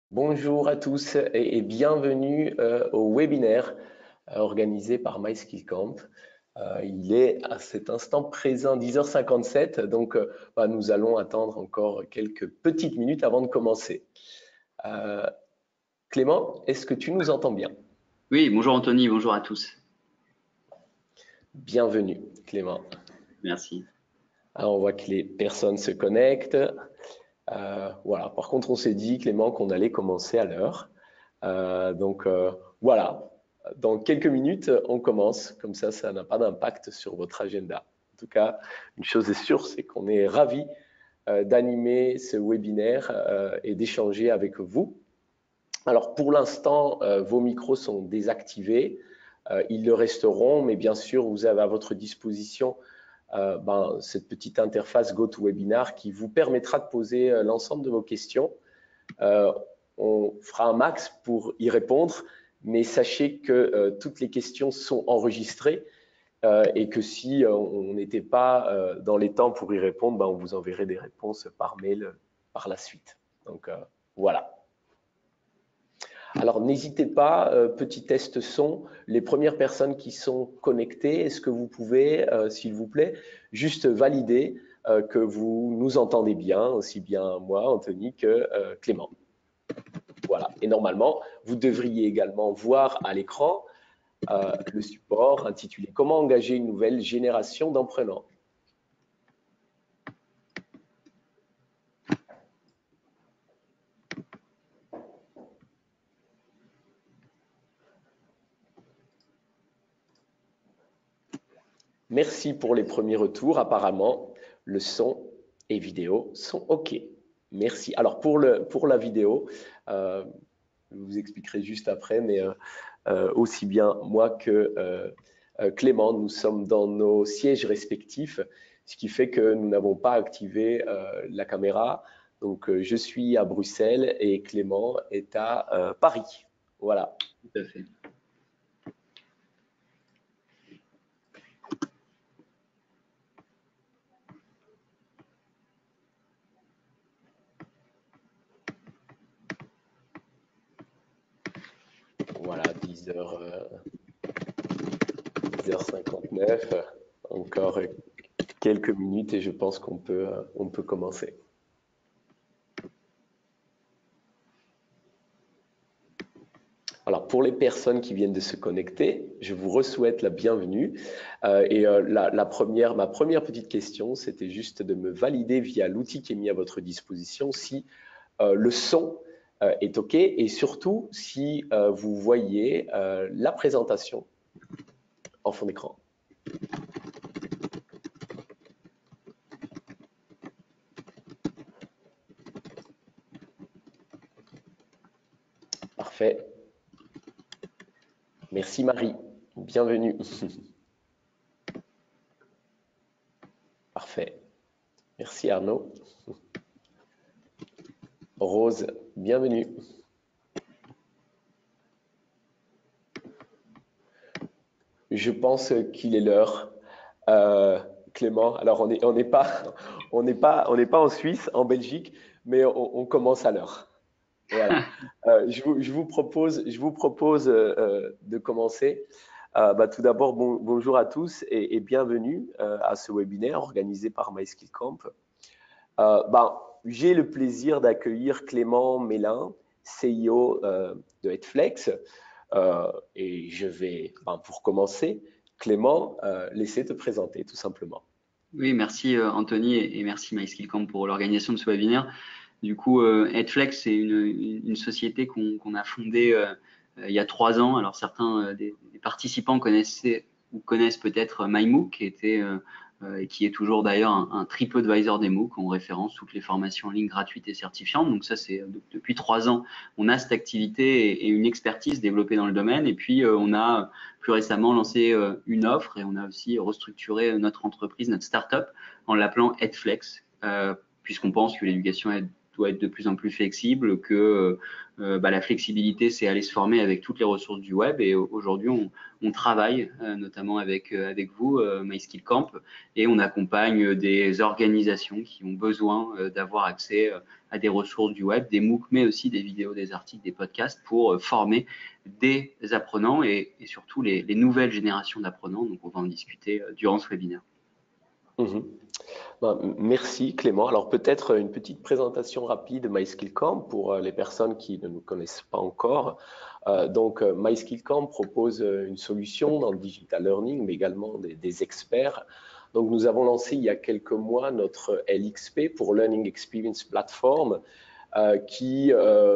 Bonjour à tous et bienvenue au webinaire organisé par MySkillCamp. Il est à cet instant présent 10h57, donc nous allons attendre encore quelques petites minutes avant de commencer. Clément, est-ce que tu nous entends bien? Oui, bonjour Anthony, bonjour à tous. Bienvenue Clément. Merci. Alors, on voit que les personnes se connectent. Voilà. Par contre, on s'est dit, Clément, qu'on allait commencer à l'heure. Voilà. Dans quelques minutes, on commence. Comme ça n'a pas d'impact sur votre agenda. En tout cas, une chose est sûre, c'est qu'on est ravis d'animer ce webinaire et d'échanger avec vous. Alors, pour l'instant, vos micros sont désactivés. Ils le resteront, mais bien sûr, vous avez à votre disposition cette petite interface GoToWebinar qui vous permettra de poser l'ensemble de vos questions. On fera un max pour y répondre, mais sachez que toutes les questions sont enregistrées et que si on n'était pas dans les temps pour y répondre, on vous enverrait des réponses par mail par la suite. Donc voilà. Alors n'hésitez pas, petit test son, les premières personnes qui sont connectées, est-ce que vous pouvez, s'il vous plaît, juste valider que vous nous entendez bien, aussi bien moi, Anthony, que Clément. Voilà, et normalement, vous devriez également voir à l'écran le support intitulé « Comment engager une nouvelle génération d'entrepreneurs ». Merci pour les premiers retours. Apparemment, le son et vidéo sont OK. Merci. Alors, pour la vidéo, je vous expliquerai juste après, mais aussi bien moi que Clément, nous sommes dans nos sièges respectifs, ce qui fait que nous n'avons pas activé la caméra. Donc, je suis à Bruxelles et Clément est à Paris. Voilà. Tout à fait. Voilà, 10h59, encore quelques minutes et je pense qu'on peut commencer. Alors, pour les personnes qui viennent de se connecter, je vous souhaite la bienvenue. Ma première petite question, c'était juste de me valider via l'outil qui est mis à votre disposition si le son est OK et surtout si vous voyez la présentation en fond d'écran. Parfait. Merci Marie, bienvenue. Parfait. Merci Arnaud. Rose, bienvenue. Je pense qu'il est l'heure. Clément, alors on n'est pas en Suisse, en Belgique, mais on commence à l'heure. Voilà. Je vous propose de commencer. Tout d'abord, bonjour à tous et bienvenue à ce webinaire organisé par MySkillCamp. J'ai le plaisir d'accueillir Clément Mélin, CEO de Headflex. Et je vais, pour commencer, Clément, laisser te présenter tout simplement. Oui, merci Anthony et merci MySkillCamp pour l'organisation de ce webinaire. Du coup, Headflex, c'est une société qu'on a fondée il y a 3 ans. Alors certains des participants connaissent peut-être MyMOOC, qui est toujours d'ailleurs un TripAdvisor des MOOC. On référence toutes les formations en ligne gratuites et certifiantes. Donc ça, c'est depuis 3 ans, on a cette activité et une expertise développée dans le domaine. Et puis, on a plus récemment lancé une offre et on a aussi restructuré notre entreprise, notre start-up, en l'appelant Headflex, puisqu'on pense que l'éducation doit être de plus en plus flexible, que la flexibilité, c'est aller se former avec toutes les ressources du web. Et aujourd'hui, on travaille notamment avec vous, MySkillCamp, et on accompagne des organisations qui ont besoin d'avoir accès à des ressources du web, des MOOC, mais aussi des vidéos, des articles, des podcasts pour former des apprenants et surtout les nouvelles générations d'apprenants. Donc, on va en discuter durant ce webinaire. Merci Clément. Alors peut-être une petite présentation rapide de MySkillCamp pour les personnes qui ne nous connaissent pas encore. Donc MySkillCamp propose une solution dans le digital learning, mais également des experts. Donc nous avons lancé il y a quelques mois notre LXP pour Learning Experience Platform, qui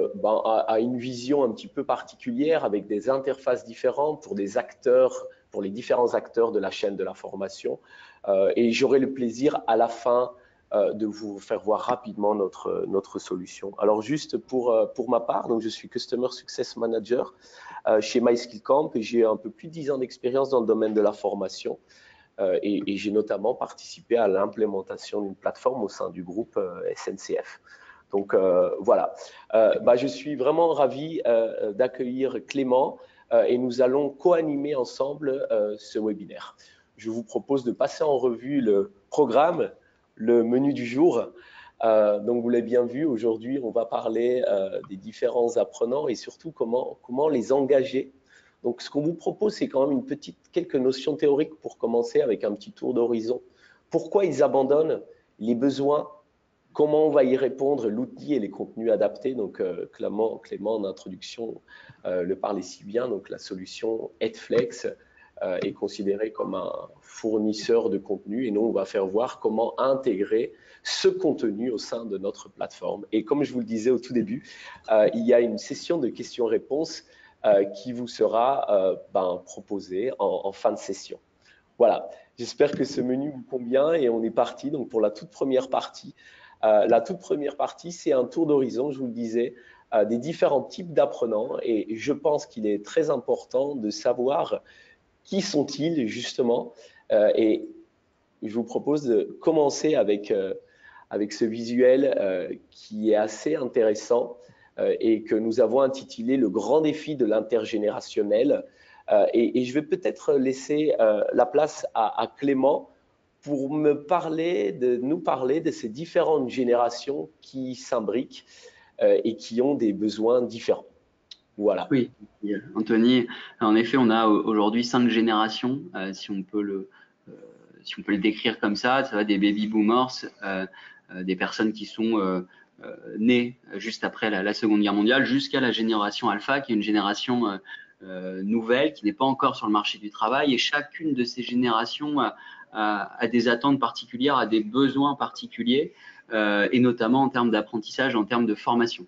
a une vision un petit peu particulière avec des interfaces différentes pour des acteurs, pour les différents acteurs de la chaîne de la formation. Et j'aurai le plaisir à la fin de vous faire voir rapidement notre solution. Alors juste pour ma part, donc je suis Customer Success Manager chez MySkillCamp et j'ai un peu plus de 10 ans d'expérience dans le domaine de la formation. Et j'ai notamment participé à l'implémentation d'une plateforme au sein du groupe SNCF. Donc voilà, je suis vraiment ravi d'accueillir Clément et nous allons co-animer ensemble ce webinaire. Je vous propose de passer en revue le programme, le menu du jour. Donc vous l'avez bien vu, aujourd'hui on va parler des différents apprenants et surtout comment les engager. Donc ce qu'on vous propose, c'est quand même quelques notions théoriques pour commencer avec un petit tour d'horizon. Pourquoi ils abandonnent, les besoins, comment on va y répondre, l'outil et les contenus adaptés. Donc Clément en introduction le parlait si bien, donc la solution Edflex est considérée comme un fournisseur de contenu et nous on va faire voir comment intégrer ce contenu au sein de notre plateforme. Et comme je vous le disais au tout début, il y a une session de questions-réponses qui vous sera proposée en fin de session. Voilà, j'espère que ce menu vous convient et on est parti donc pour la toute première partie. La toute première partie, c'est un tour d'horizon, je vous le disais, des différents types d'apprenants et je pense qu'il est très important de savoir qui sont-ils justement et je vous propose de commencer avec ce visuel qui est assez intéressant et que nous avons intitulé « Le grand défi de l'intergénérationnel ». Et je vais peut-être laisser la place à Clément pour nous parler de ces différentes générations qui s'imbriquent et qui ont des besoins différents. Voilà. Oui, Anthony, en effet, on a aujourd'hui 5 générations, si on peut le décrire comme ça. Ça va des baby boomers, des personnes qui sont nées juste après la Seconde Guerre mondiale, jusqu'à la génération alpha, qui est une génération nouvelle, qui n'est pas encore sur le marché du travail. Et chacune de ces générations a des attentes particulières, a des besoins particuliers, et notamment en termes d'apprentissage, en termes de formation.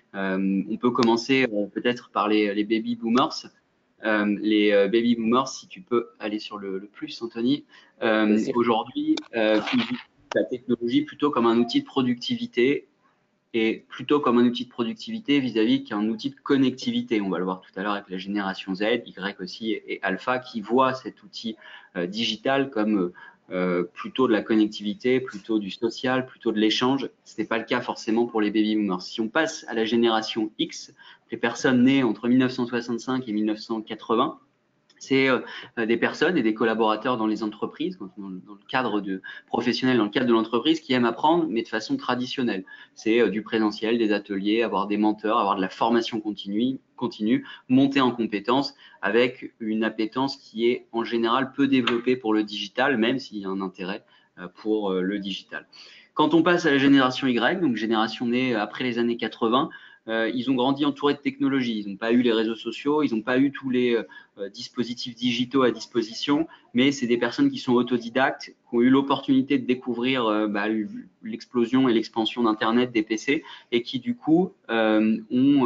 On peut commencer peut-être par les baby boomers. Les baby boomers, si tu peux aller sur le plus, Anthony, aujourd'hui, utilisent la technologie plutôt comme un outil de productivité et plutôt comme un outil de productivité vis-à-vis qu'un outil de connectivité. On va le voir tout à l'heure avec la génération Z, Y aussi et Alpha qui voient cet outil digital comme plutôt de la connectivité, plutôt du social, plutôt de l'échange. Ce n'est pas le cas forcément pour les baby boomers. Si on passe à la génération X, les personnes nées entre 1965 et 1980, c'est des personnes et des collaborateurs dans les entreprises, dans le cadre professionnel, dans le cadre de l'entreprise, qui aiment apprendre, mais de façon traditionnelle. C'est du présentiel, des ateliers, avoir des menteurs, avoir de la formation continue, monter en compétences, avec une appétence qui est en général peu développée pour le digital, même s'il y a un intérêt pour le digital. Quand on passe à la génération Y, donc génération née après les années 80, ils ont grandi entourés de technologies. Ils n'ont pas eu les réseaux sociaux, ils n'ont pas eu tous les dispositifs digitaux à disposition, mais c'est des personnes qui sont autodidactes, qui ont eu l'opportunité de découvrir l'explosion et l'expansion d'Internet, des PC, et qui du coup ont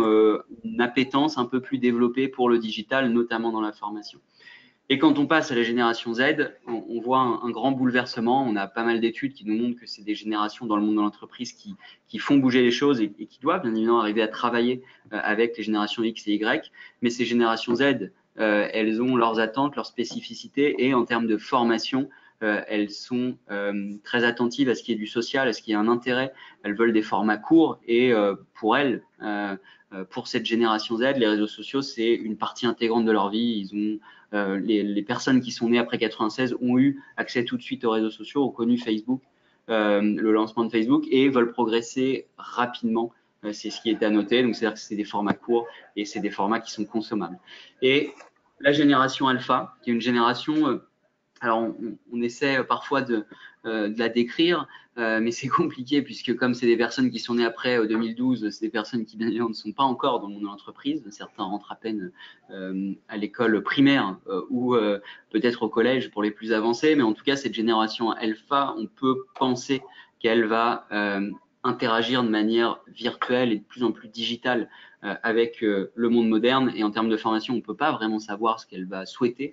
une appétence un peu plus développée pour le digital, notamment dans la formation. Et quand on passe à la génération Z, on voit un grand bouleversement. On a pas mal d'études qui nous montrent que c'est des générations dans le monde de l'entreprise qui font bouger les choses et qui doivent bien évidemment arriver à travailler avec les générations X et Y. Mais ces générations Z, elles ont leurs attentes, leurs spécificités et en termes de formation, elles sont très attentives à ce qui est du social, à ce qui est un intérêt. Elles veulent des formats courts et pour elles, pour cette génération Z, les réseaux sociaux, c'est une partie intégrante de leur vie. Ils ont, les personnes qui sont nées après 96 ont eu accès tout de suite aux réseaux sociaux, ont connu Facebook, le lancement de Facebook et veulent progresser rapidement. C'est ce qui est à noter. Donc, c'est-à-dire que c'est des formats courts et c'est des formats qui sont consommables. Et la génération alpha, qui est une génération, alors on essaie parfois de la décrire, mais c'est compliqué puisque comme c'est des personnes qui sont nées après 2012, c'est des personnes qui bien évidemment ne sont pas encore dans le monde de l'entreprise. Certains rentrent à peine à l'école primaire ou peut-être au collège pour les plus avancés, mais en tout cas cette génération alpha, on peut penser qu'elle va interagir de manière virtuelle et de plus en plus digitale avec le monde moderne. Et en termes de formation, on ne peut pas vraiment savoir ce qu'elle va souhaiter,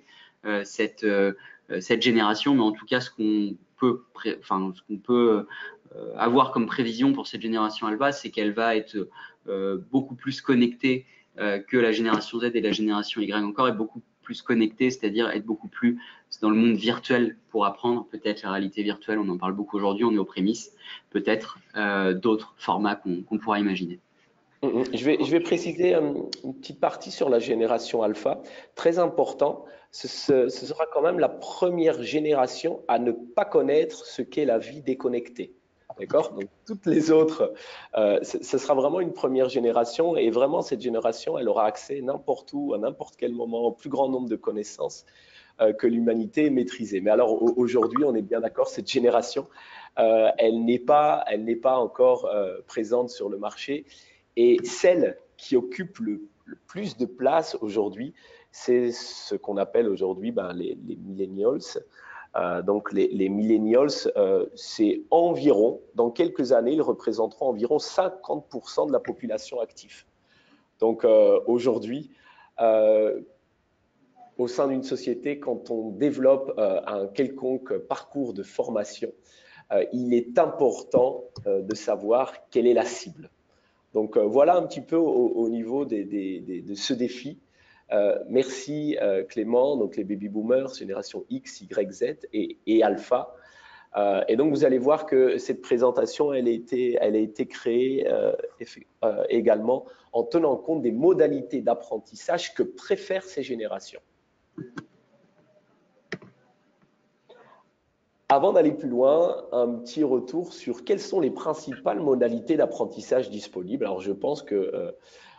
cette génération, mais en tout cas, ce qu'on peut avoir comme prévision pour cette génération alpha, c'est qu'elle va être beaucoup plus connectée que la génération Z et la génération Y encore, et beaucoup plus connectée, c'est-à-dire être beaucoup plus dans le monde virtuel pour apprendre, peut-être la réalité virtuelle, on en parle beaucoup aujourd'hui, on est aux prémices, peut-être d'autres formats qu'on pourra imaginer. Je vais préciser une petite partie sur la génération alpha. Très important, ce sera quand même la première génération à ne pas connaître ce qu'est la vie déconnectée. D'accord? Donc, toutes les autres, ce sera vraiment une première génération et vraiment, cette génération, elle aura accès n'importe où, à n'importe quel moment, au plus grand nombre de connaissances que l'humanité est maîtrisée. Mais alors, aujourd'hui, on est bien d'accord, cette génération, elle n'est pas encore présente sur le marché. Et celle qui occupe le plus de place aujourd'hui, c'est ce qu'on appelle aujourd'hui les millennials. Donc les millennials, c'est environ, dans quelques années, ils représenteront environ 50% de la population active. Donc aujourd'hui, au sein d'une société, quand on développe un quelconque parcours de formation, il est important de savoir quelle est la cible. Donc voilà un petit peu au niveau de ce défi. Merci Clément, donc les baby boomers, génération X, Y, Z et Alpha. Et donc vous allez voir que cette présentation, elle a été créée également en tenant compte des modalités d'apprentissage que préfèrent ces générations. Avant d'aller plus loin, un petit retour sur quelles sont les principales modalités d'apprentissage disponibles. Alors, je pense que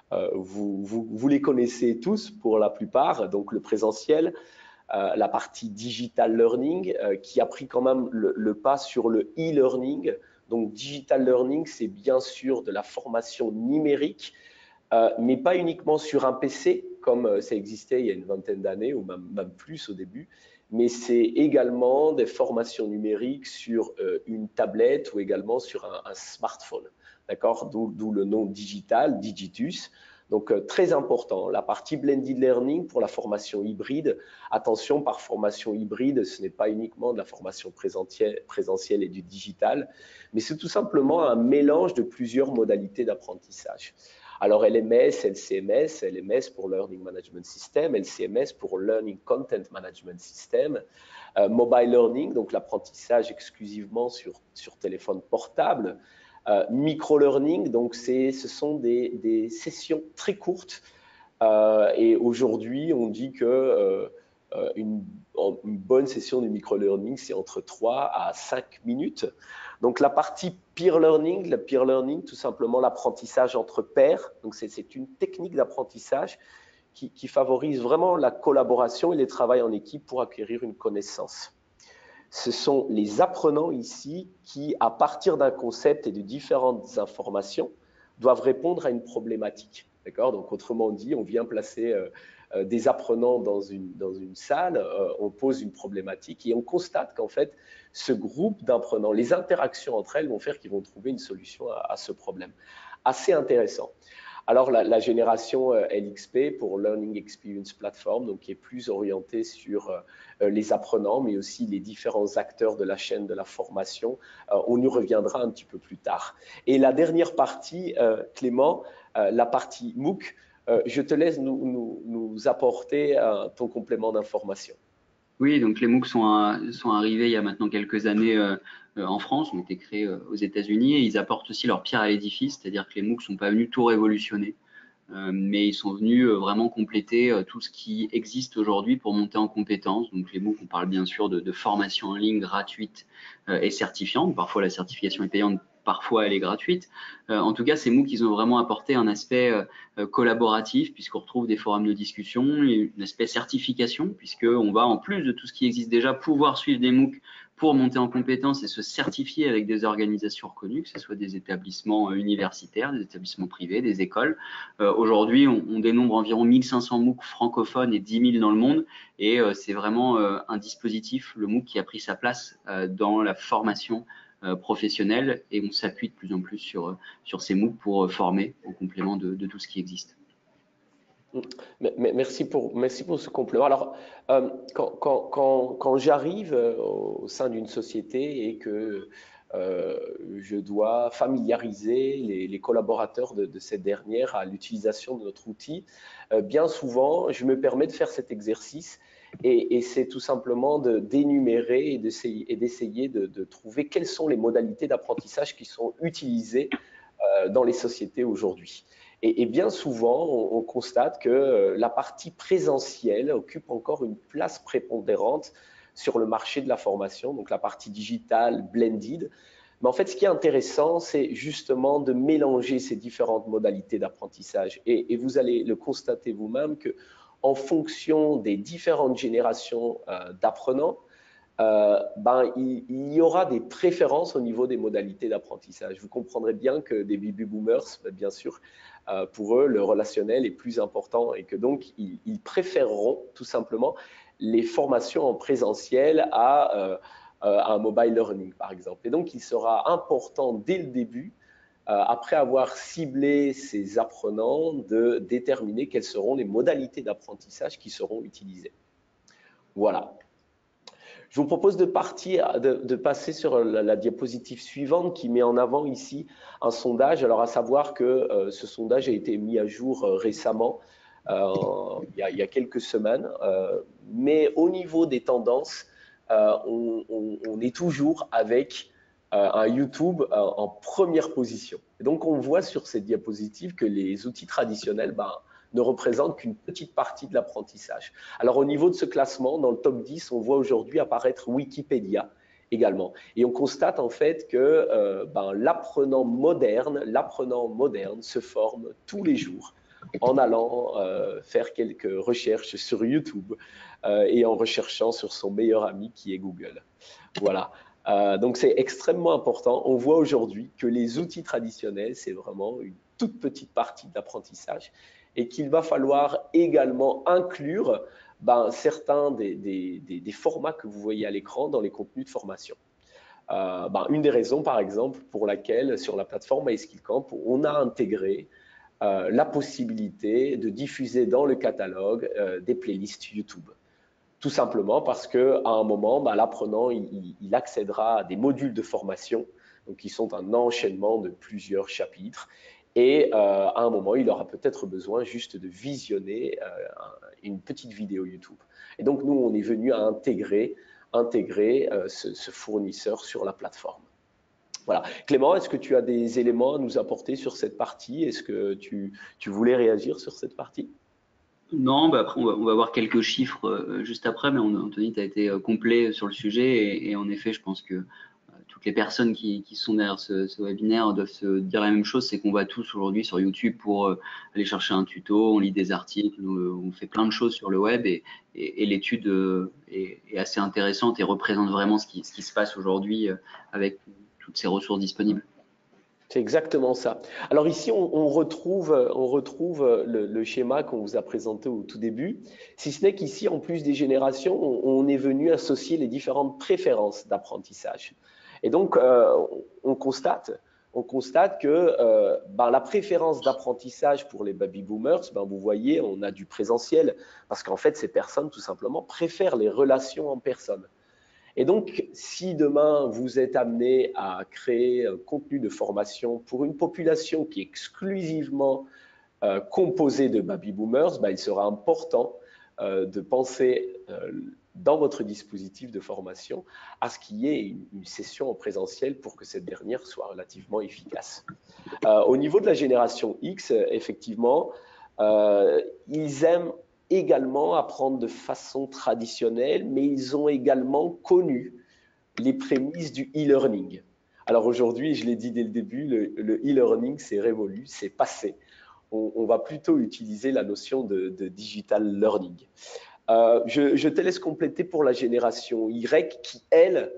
vous les connaissez tous pour la plupart. Donc, le présentiel, la partie digital learning qui a pris quand même le pas sur le e-learning. Donc, digital learning, c'est bien sûr de la formation numérique, mais pas uniquement sur un PC, comme ça existait il y a une vingtaine d'années ou même plus au début, mais c'est également des formations numériques sur une tablette ou également sur un smartphone, d'accord? D'où le nom digital, Digitus. Donc, très important. La partie blended learning pour la formation hybride. Attention, par formation hybride, ce n'est pas uniquement de la formation présentielle et du digital, mais c'est tout simplement un mélange de plusieurs modalités d'apprentissage. Alors, LMS, LCMS, LMS pour Learning Management System, LCMS pour Learning Content Management System, Mobile Learning, donc l'apprentissage exclusivement sur téléphone portable, Micro-Learning, donc ce sont des sessions très courtes et aujourd'hui, on dit que une bonne session de micro-learning, c'est entre 3 à 5 minutes. Donc, la partie peer learning, le peer learning, tout simplement l'apprentissage entre pairs. Donc, c'est une technique d'apprentissage qui favorise vraiment la collaboration et le travail en équipe pour acquérir une connaissance. Ce sont les apprenants ici qui, à partir d'un concept et de différentes informations, doivent répondre à une problématique. D'accord? Donc, autrement dit, on vient placer des apprenants dans une salle, on pose une problématique et on constate qu'en fait, ce groupe d'apprenants, les interactions entre elles vont faire qu'ils vont trouver une solution à ce problème. Assez intéressant. Alors, la génération LXP pour Learning Experience Platform, donc qui est plus orientée sur les apprenants, mais aussi les différents acteurs de la chaîne de la formation. On y reviendra un petit peu plus tard. Et la dernière partie, Clément, la partie MOOC, je te laisse nous apporter ton complément d'information. Oui, donc les MOOC sont arrivés il y a maintenant quelques années en France, ont été créés aux États-Unis et ils apportent aussi leur pierre à l'édifice, c'est-à-dire que les MOOC sont pas venus tout révolutionner, mais ils sont venus vraiment compléter tout ce qui existe aujourd'hui pour monter en compétences. Donc les MOOC, on parle bien sûr de formation en ligne gratuite et certifiante. Parfois la certification est payante, parfois elle est gratuite. En tout cas, ces MOOC, ils ont vraiment apporté un aspect collaboratif, puisqu'on retrouve des forums de discussion, et un aspect certification, puisqu'on va, en plus de tout ce qui existe déjà, pouvoir suivre des MOOC pour monter en compétences et se certifier avec des organisations reconnues, que ce soit des établissements universitaires, des établissements privés, des écoles. Aujourd'hui, on dénombre environ 1500 MOOC francophones et 10 000 dans le monde, et c'est vraiment un dispositif, le MOOC, qui a pris sa place dans la formation professionnelle, et on s'appuie de plus en plus sur ces MOOC pour former en complément de tout ce qui existe. Merci pour ce complément. Alors, quand j'arrive au sein d'une société et que je dois familiariser les collaborateurs de cette dernière à l'utilisation de notre outil, bien souvent, je me permets de faire cet exercice et c'est tout simplement d'énumérer et d'essayer de trouver quelles sont les modalités d'apprentissage qui sont utilisées dans les sociétés aujourd'hui. Et bien souvent, on constate que la partie présentielle occupe encore une place prépondérante sur le marché de la formation, donc la partie digitale, blended. Mais en fait, ce qui est intéressant, c'est justement de mélanger ces différentes modalités d'apprentissage. Et vous allez le constater vous-même que, en fonction des différentes générations d'apprenants, il y aura des préférences au niveau des modalités d'apprentissage. Vous comprendrez bien que des baby boomers, bien sûr, pour eux, le relationnel est plus important et que donc, ils préféreront tout simplement les formations en présentiel à un mobile learning, par exemple. Et donc, il sera important dès le début, après avoir ciblé ces apprenants, de déterminer quelles seront les modalités d'apprentissage qui seront utilisées. Voilà. Je vous propose de passer sur la diapositive suivante qui met en avant ici un sondage. Alors, à savoir que ce sondage a été mis à jour récemment, il y a quelques semaines, mais au niveau des tendances, on est toujours avec un YouTube en première position. Et donc, on voit sur cette diapositive que les outils traditionnels ne représentent qu'une petite partie de l'apprentissage. Alors, au niveau de ce classement, dans le top 10, on voit aujourd'hui apparaître Wikipédia également. Et on constate en fait que l'apprenant moderne se forme tous les jours en allant faire quelques recherches sur YouTube et en recherchant sur son meilleur ami qui est Google. Voilà. Donc, c'est extrêmement important. On voit aujourd'hui que les outils traditionnels, c'est vraiment une toute petite partie de l'apprentissage et qu'il va falloir également inclure certains des formats que vous voyez à l'écran dans les contenus de formation. Une des raisons, par exemple, pour laquelle sur la plateforme MySkillCamp, on a intégré la possibilité de diffuser dans le catalogue des playlists YouTube. Tout simplement parce qu'à un moment, l'apprenant il accédera à des modules de formation, donc qui sont un enchaînement de plusieurs chapitres. Et à un moment, il aura peut-être besoin juste de visionner une petite vidéo YouTube. Et donc, nous, on est venu à intégrer ce fournisseur sur la plateforme. Voilà. Clément, est-ce que tu as des éléments à nous apporter sur cette partie? Est-ce que tu voulais réagir sur cette partie? Non, après, on va voir quelques chiffres juste après, mais Anthony, tu as été complet sur le sujet. Et en effet, je pense que toutes les personnes qui sont derrière ce webinaire doivent se dire la même chose, c'est qu'on va tous aujourd'hui sur YouTube pour aller chercher un tuto, on lit des articles, on fait plein de choses sur le web et l'étude est assez intéressante et représente vraiment ce qui se passe aujourd'hui avec toutes ces ressources disponibles. C'est exactement ça. Alors ici, on retrouve le schéma qu'on vous a présenté au tout début, si ce n'est qu'ici, en plus des générations, on est venu associer les différentes préférences d'apprentissage. Et donc, on constate que la préférence d'apprentissage pour les baby boomers, vous voyez, on a du présentiel, parce qu'en fait, ces personnes, tout simplement, préfèrent les relations en personne. Et donc, si demain, vous êtes amené à créer un contenu de formation pour une population qui est exclusivement composée de baby boomers, il sera important de penser dans votre dispositif de formation à ce qu'il y ait une session en présentiel pour que cette dernière soit relativement efficace. Au niveau de la génération X, effectivement, ils aiment également apprendre de façon traditionnelle, mais ils ont également connu les prémices du e-learning. Alors aujourd'hui, je l'ai dit dès le début, le e-learning, c'est révolu, c'est passé. On va plutôt utiliser la notion de digital learning. Je te laisse compléter pour la génération Y qui, elle,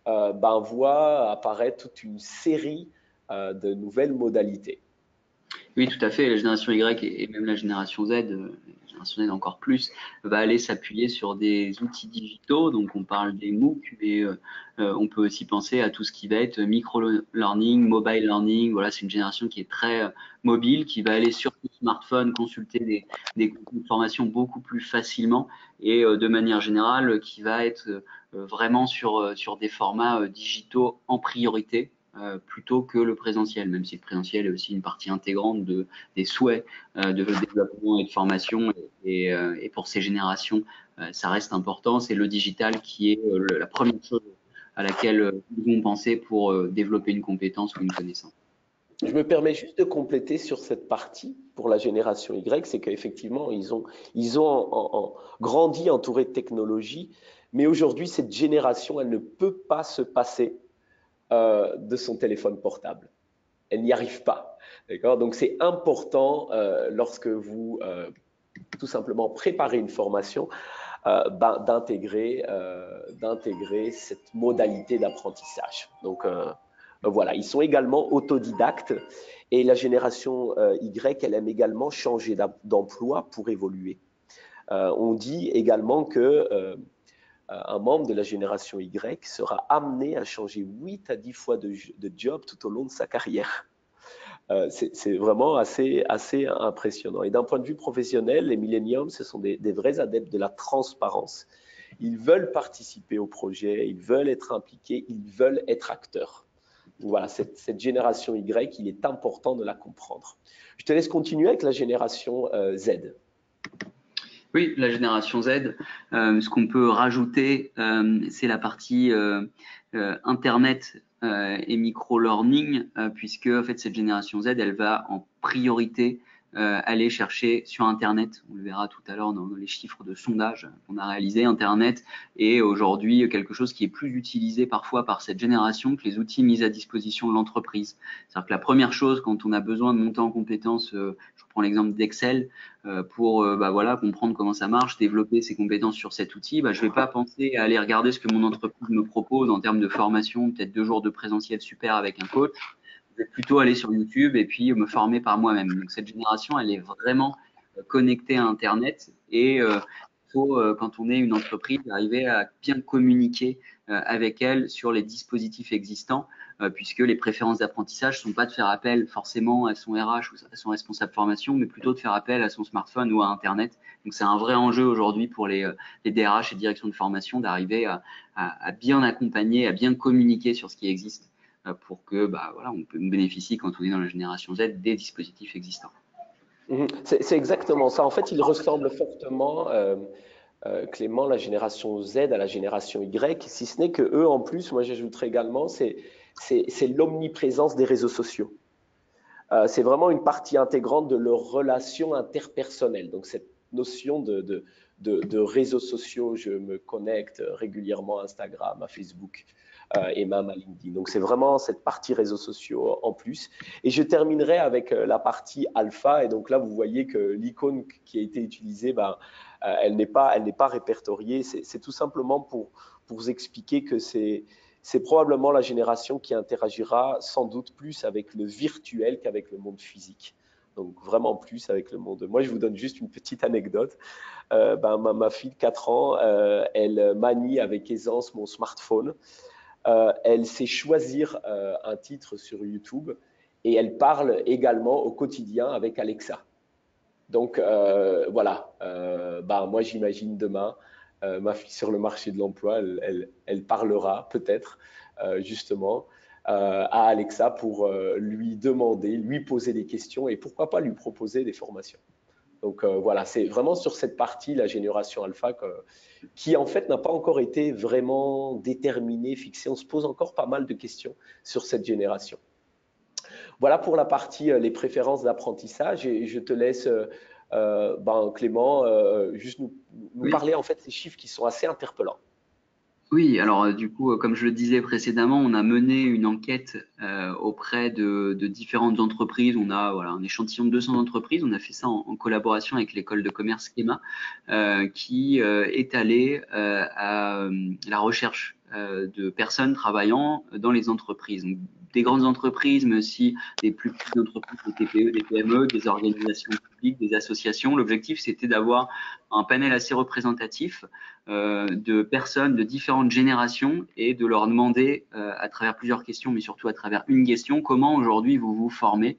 voit apparaître toute une série de nouvelles modalités. Oui, tout à fait. La génération Y et même la génération Z, la génération Z encore plus, va aller s'appuyer sur des outils digitaux. Donc, on parle des MOOC, mais on peut aussi penser à tout ce qui va être micro-learning, mobile learning. Voilà, c'est une génération qui est très mobile, qui va aller sur son smartphone consulter des contenus de formation beaucoup plus facilement et de manière générale, qui va être vraiment sur des formats digitaux en priorité. Plutôt que le présentiel, même si le présentiel est aussi une partie intégrante des souhaits de développement et de formation. Et pour ces générations, ça reste important. C'est le digital qui est la première chose à laquelle ils vont penser pour développer une compétence ou une connaissance. Je me permets juste de compléter sur cette partie pour la génération Y, c'est qu'effectivement, ils ont grandi entourés de technologies, mais aujourd'hui, cette génération, elle ne peut pas se passer de son téléphone portable. Elle n'y arrive pas. D'accord ? Donc, c'est important lorsque vous tout simplement préparez une formation d'intégrer cette modalité d'apprentissage. Donc, voilà, ils sont également autodidactes et la génération Y, elle aime également changer d'emploi pour évoluer. On dit également que un membre de la génération Y sera amené à changer 8 à 10 fois de job tout au long de sa carrière. C'est vraiment assez impressionnant. Et d'un point de vue professionnel, les millennials, ce sont des vrais adeptes de la transparence. Ils veulent participer au projet, ils veulent être impliqués, ils veulent être acteurs. Donc voilà, cette génération Y, il est important de la comprendre. Je te laisse continuer avec la génération Z. Oui, la génération Z, ce qu'on peut rajouter, c'est la partie Internet et micro-learning, puisque en fait, cette génération Z, elle va en priorité aller chercher sur Internet. On le verra tout à l'heure dans les chiffres de sondage qu'on a réalisé. Internet est aujourd'hui quelque chose qui est plus utilisé parfois par cette génération que les outils mis à disposition de l'entreprise. C'est-à-dire que la première chose, quand on a besoin de monter en compétences, je prends l'exemple d'Excel, pour voilà, comprendre comment ça marche, développer ses compétences sur cet outil, je ne vais pas penser à aller regarder ce que mon entreprise me propose en termes de formation, peut-être 2 jours de présentiel super avec un coach. Je vais plutôt aller sur YouTube et puis me former par moi-même. Donc cette génération, elle est vraiment connectée à Internet et il faut, quand on est une entreprise, arriver à bien communiquer avec elle sur les dispositifs existants, puisque les préférences d'apprentissage ne sont pas de faire appel forcément à son RH ou à son responsable formation, mais plutôt de faire appel à son smartphone ou à Internet. Donc c'est un vrai enjeu aujourd'hui pour les DRH et directions de formation d'arriver à bien accompagner, à bien communiquer sur ce qui existe pour que voilà, on bénéficie, quand on est dans la génération Z, des dispositifs existants. C'est exactement ça. En fait, il ressemble fortement, Clément, la génération Z à la génération Y, si ce n'est que eux, en plus, moi j'ajouterais également, c'est l'omniprésence des réseaux sociaux. C'est vraiment une partie intégrante de leurs relations interpersonnelles. Donc cette notion de réseaux sociaux, je me connecte régulièrement à Instagram, à Facebook et même à LinkedIn. Donc c'est vraiment cette partie réseaux sociaux en plus. Et je terminerai avec la partie alpha. Et donc là, vous voyez que l'icône qui a été utilisée, elle n'est pas répertoriée. C'est tout simplement pour vous expliquer que c'est probablement la génération qui interagira sans doute plus avec le virtuel qu'avec le monde physique. Donc vraiment plus avec le monde. Moi, je vous donne juste une petite anecdote. Ma fille de 4 ans, elle manie avec aisance mon smartphone. Elle sait choisir un titre sur YouTube et elle parle également au quotidien avec Alexa. Donc voilà, moi j'imagine demain ma fille sur le marché de l'emploi, elle parlera peut-être justement à Alexa pour lui demander, lui poser des questions et pourquoi pas lui proposer des formations. Donc voilà, c'est vraiment sur cette partie, la génération alpha, qui en fait n'a pas encore été vraiment déterminée, fixée. On se pose encore pas mal de questions sur cette génération. Voilà pour la partie les préférences d'apprentissage et je te laisse, Clément, juste nous Oui. parler en fait de ces chiffres qui sont assez interpellants. Oui, alors du coup, comme je le disais précédemment, on a mené une enquête auprès de différentes entreprises. On a voilà, un échantillon de 200 entreprises. On a fait ça en collaboration avec l'école de commerce Schema, qui est allée à la recherche de personnes travaillant dans les entreprises. Donc, des grandes entreprises, mais aussi des plus petites entreprises, des TPE, des PME, des organisations publiques, des associations. L'objectif, c'était d'avoir un panel assez représentatif de personnes de différentes générations et de leur demander à travers plusieurs questions, mais surtout à travers une question, comment aujourd'hui vous vous formez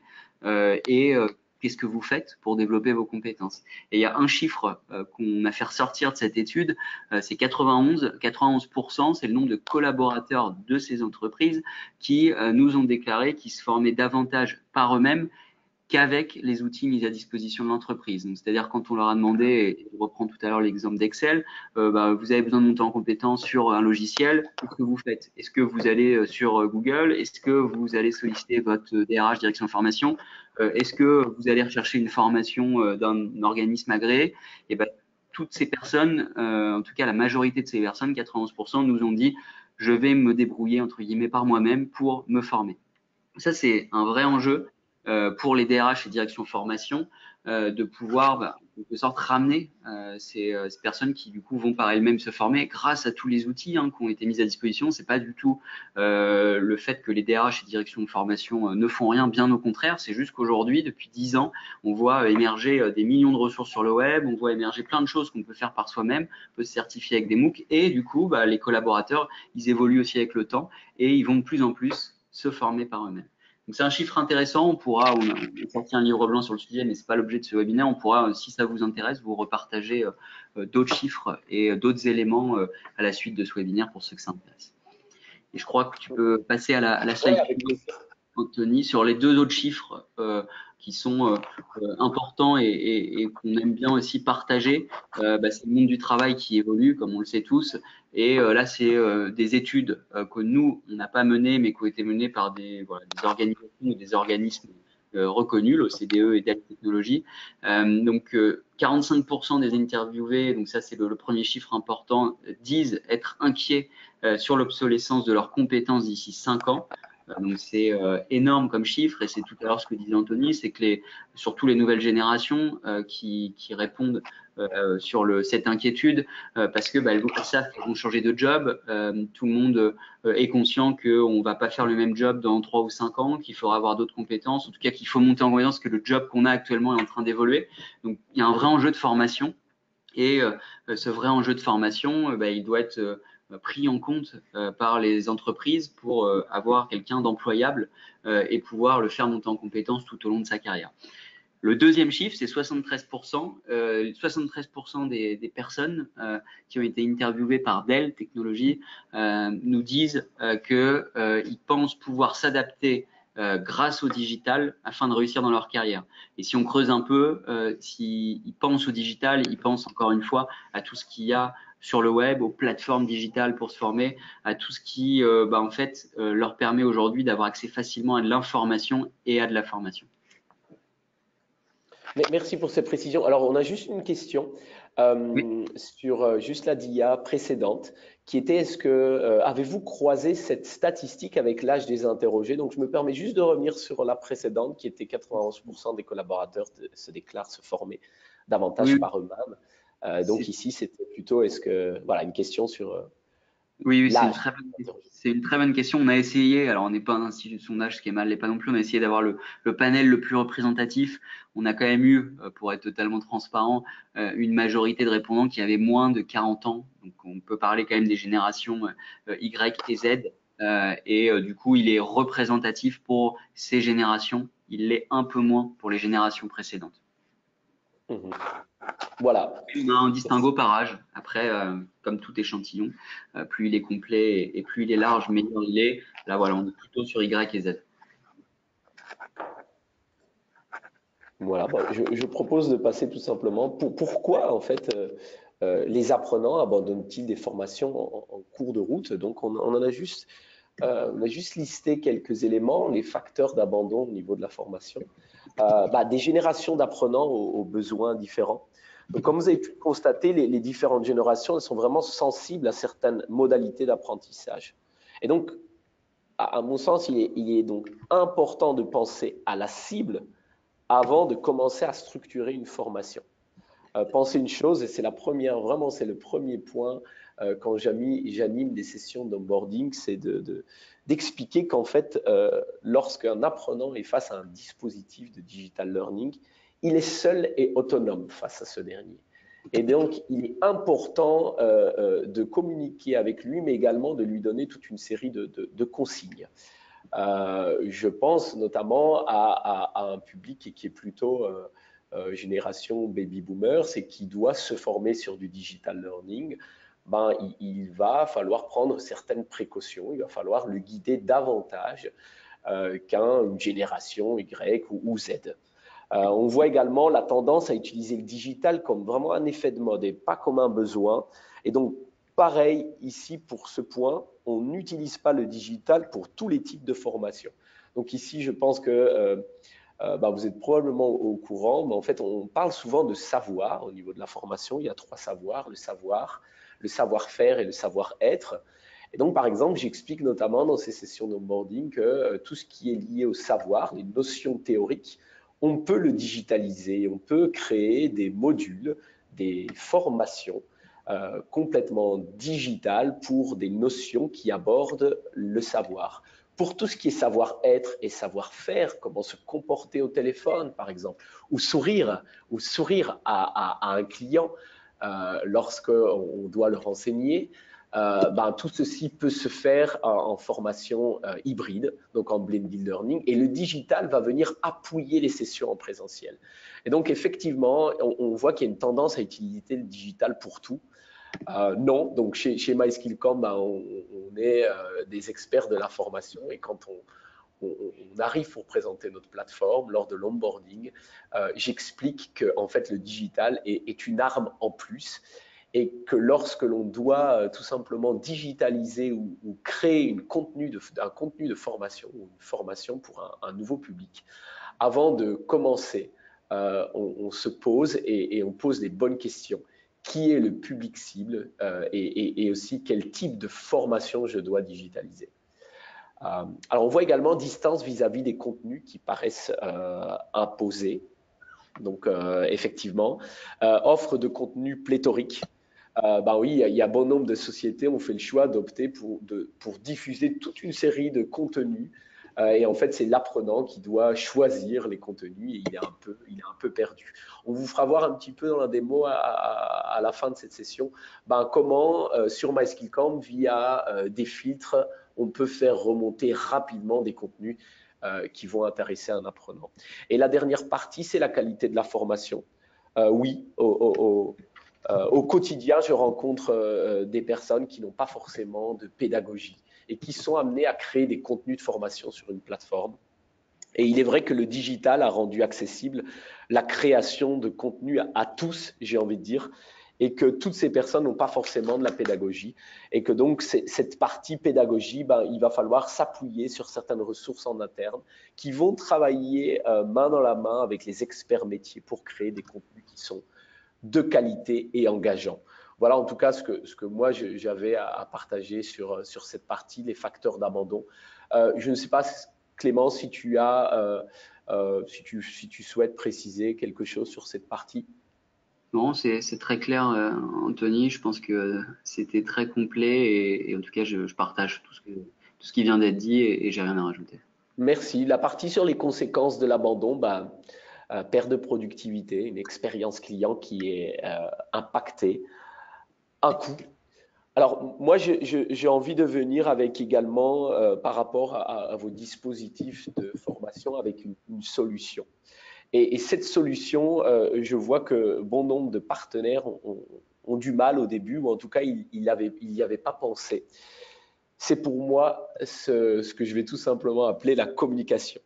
et qu'est-ce que vous faites pour développer vos compétences. Et il y a un chiffre qu'on a fait ressortir de cette étude, c'est 91. 91%, c'est le nombre de collaborateurs de ces entreprises qui nous ont déclaré qu'ils se formaient davantage par eux-mêmes qu'avec les outils mis à disposition de l'entreprise. C'est-à-dire quand on leur a demandé, et je reprends tout à l'heure l'exemple d'Excel, vous avez besoin de monter en compétence sur un logiciel, qu'est-ce que vous faites? Est-ce que vous allez sur Google? Est-ce que vous allez solliciter votre DRH, direction de formation? Est-ce que vous allez rechercher une formation d'un organisme agréé? Et ben, toutes ces personnes, en tout cas la majorité de ces personnes, 91%, nous ont dit je vais me débrouiller entre guillemets par moi-même pour me former. Ça, c'est un vrai enjeu pour les DRH et direction formation de pouvoir, en quelque sorte, ramener ces personnes qui, du coup, vont par elles-mêmes se former grâce à tous les outils qui ont été mis à disposition. C'est pas du tout le fait que les DRH et direction de formation ne font rien, bien au contraire. C'est juste qu'aujourd'hui, depuis 10 ans, on voit émerger des millions de ressources sur le web, on voit émerger plein de choses qu'on peut faire par soi-même, on peut se certifier avec des MOOC et, du coup, les collaborateurs, ils évoluent aussi avec le temps et ils vont de plus en plus se former par eux-mêmes. Donc c'est un chiffre intéressant, on a sorti un livre blanc sur le sujet, mais c'est pas l'objet de ce webinaire. On pourra, si ça vous intéresse, vous repartager d'autres chiffres et d'autres éléments à la suite de ce webinaire pour ceux que ça intéresse. Et je crois que tu peux passer à la slide suivante, Anthony, sur les deux autres chiffres qui sont importants et qu'on aime bien aussi partager. C'est le monde du travail qui évolue, comme on le sait tous. Et là, c'est des études que nous, on n'a pas menées, mais qui ont été menées par des organisations ou des organismes reconnus, l'OCDE et Dell Technologies. Donc, 45% des interviewés, donc ça c'est le premier chiffre important, disent être inquiets sur l'obsolescence de leurs compétences d'ici 5 ans. Donc c'est énorme comme chiffre et c'est tout à l'heure ce que disait Anthony, c'est que surtout les nouvelles générations qui répondent sur cette inquiétude parce que elles savent qu'elles vont changer de job. Tout le monde est conscient qu'on ne va pas faire le même job dans 3 ou 5 ans, qu'il faudra avoir d'autres compétences, en tout cas qu'il faut monter en compétence, que le job qu'on a actuellement est en train d'évoluer. Donc il y a un vrai enjeu de formation et ce vrai enjeu de formation, il doit être pris en compte par les entreprises pour avoir quelqu'un d'employable et pouvoir le faire monter en compétence tout au long de sa carrière. Le deuxième chiffre, c'est 73%. 73% des personnes qui ont été interviewées par Dell Technologies nous disent qu'ils pensent pouvoir s'adapter grâce au digital afin de réussir dans leur carrière. Et si on creuse un peu, s'ils pensent au digital, ils pensent encore une fois à tout ce qu'il y a sur le web, aux plateformes digitales pour se former, à tout ce qui leur permet aujourd'hui d'avoir accès facilement à de l'information et à de la formation. Merci pour cette précision. Alors, on a juste une question Oui. sur juste la DIA précédente, qui était, est-ce que avez-vous croisé cette statistique avec l'âge des interrogés? Donc, je me permets juste de revenir sur la précédente, qui était 91% des collaborateurs se déclarent se former davantage par eux-mêmes. Donc ici, c'était plutôt, est-ce que, voilà, une question sur Oui, l'âge. c'est une très bonne question. On a essayé, alors on n'est pas un institut de sondage, ce qui est mal, n'est pas non plus, on a essayé d'avoir le panel le plus représentatif. On a quand même eu, pour être totalement transparent, une majorité de répondants qui avaient moins de 40 ans. Donc on peut parler quand même des générations Y et Z. Du coup, il est représentatif pour ces générations. Il l'est un peu moins pour les générations précédentes. Voilà. On a un distinguo par âge. Après, comme tout échantillon, plus il est complet et plus il est large, meilleur il est. Là, voilà, on est plutôt sur Y et Z. Voilà, bon, je propose de passer tout simplement. Pourquoi, en fait, les apprenants abandonnent-ils des formations en cours de route? Donc, on a juste listé quelques éléments, les facteurs d'abandon au niveau de la formation. Des générations d'apprenants aux besoins différents. Donc, comme vous avez pu le constater, les différentes générations, elles sont vraiment sensibles à certaines modalités d'apprentissage. Et donc, à mon sens, il est donc important de penser à la cible avant de commencer à structurer une formation. Penser une chose, et c'est vraiment c'est le premier point quand j'anime des sessions d'onboarding, c'est d'expliquer qu'en fait, lorsqu'un apprenant est face à un dispositif de digital learning, il est seul et autonome face à ce dernier. Et donc, il est important de communiquer avec lui, mais également de lui donner toute une série de consignes. Je pense notamment à un public qui est plutôt génération baby boomers et qui doit se former sur du digital learning. Il va falloir prendre certaines précautions, il va falloir le guider davantage qu'une génération Y ou Z. On voit également la tendance à utiliser le digital comme vraiment un effet de mode et pas comme un besoin. Et donc, pareil ici pour ce point, on n'utilise pas le digital pour tous les types de formations. Donc ici, je pense que vous êtes probablement au courant, mais en fait, on parle souvent de savoir au niveau de la formation. Il y a 3 savoirs, le savoir-faire et le savoir-être. Et donc, par exemple, j'explique notamment dans ces sessions d'onboarding que tout ce qui est lié au savoir, les notions théoriques, on peut le digitaliser, on peut créer des modules, des formations complètement digitales pour des notions qui abordent le savoir. Pour tout ce qui est savoir-être et savoir-faire, comment se comporter au téléphone, par exemple, ou sourire à un client lorsqu'on doit le renseigner, tout ceci peut se faire en formation hybride, donc en blended learning, et le digital va venir appuyer les sessions en présentiel. Et donc, effectivement, on voit qu'il y a une tendance à utiliser le digital pour tout. Non, donc chez MySkillCom, on est des experts de la formation et quand on arrive pour présenter notre plateforme lors de l'onboarding, j'explique que en fait le digital est une arme en plus et que lorsque l'on doit tout simplement digitaliser ou créer un contenu de formation ou une formation pour un nouveau public, avant de commencer, on se pose et on pose les bonnes questions. Qui est le public cible et aussi quel type de formation je dois digitaliser. Alors, on voit également distance vis-à-vis des contenus qui paraissent imposés. Donc, effectivement, offre de contenu pléthorique. Oui, il y a bon nombre de sociétés ont fait le choix d'opter pour diffuser toute une série de contenus. Et en fait, c'est l'apprenant qui doit choisir les contenus et il est un peu perdu. On vous fera voir un petit peu dans la démo à la fin de cette session comment sur MySkillCamp, via des filtres, on peut faire remonter rapidement des contenus qui vont intéresser un apprenant. Et la dernière partie, c'est la qualité de la formation. Oui, au quotidien, je rencontre des personnes qui n'ont pas forcément de pédagogie et qui sont amenées à créer des contenus de formation sur une plateforme. Et il est vrai que le digital a rendu accessible la création de contenu à tous, j'ai envie de dire, et que toutes ces personnes n'ont pas forcément de la pédagogie. Et que donc, cette partie pédagogie, il va falloir s'appuyer sur certaines ressources en interne qui vont travailler main dans la main avec les experts métiers pour créer des contenus qui sont de qualité et engageant. Voilà en tout cas ce que moi j'avais à partager sur cette partie, les facteurs d'abandon. Je ne sais pas, Clément, si tu as, si tu souhaites préciser quelque chose sur cette partie. Non, c'est très clair, Anthony. Je pense que c'était très complet et en tout cas, je partage tout ce qui vient d'être dit et j'ai rien à rajouter. Merci. La partie sur les conséquences de l'abandon, perte de productivité, une expérience client qui est impactée, un coût. Alors, moi, j'ai envie de venir avec également, par rapport à vos dispositifs de formation, avec une solution. Et cette solution, je vois que bon nombre de partenaires ont du mal au début, ou en tout cas, ils n'y avaient pas pensé. C'est pour moi ce que je vais tout simplement appeler la communication.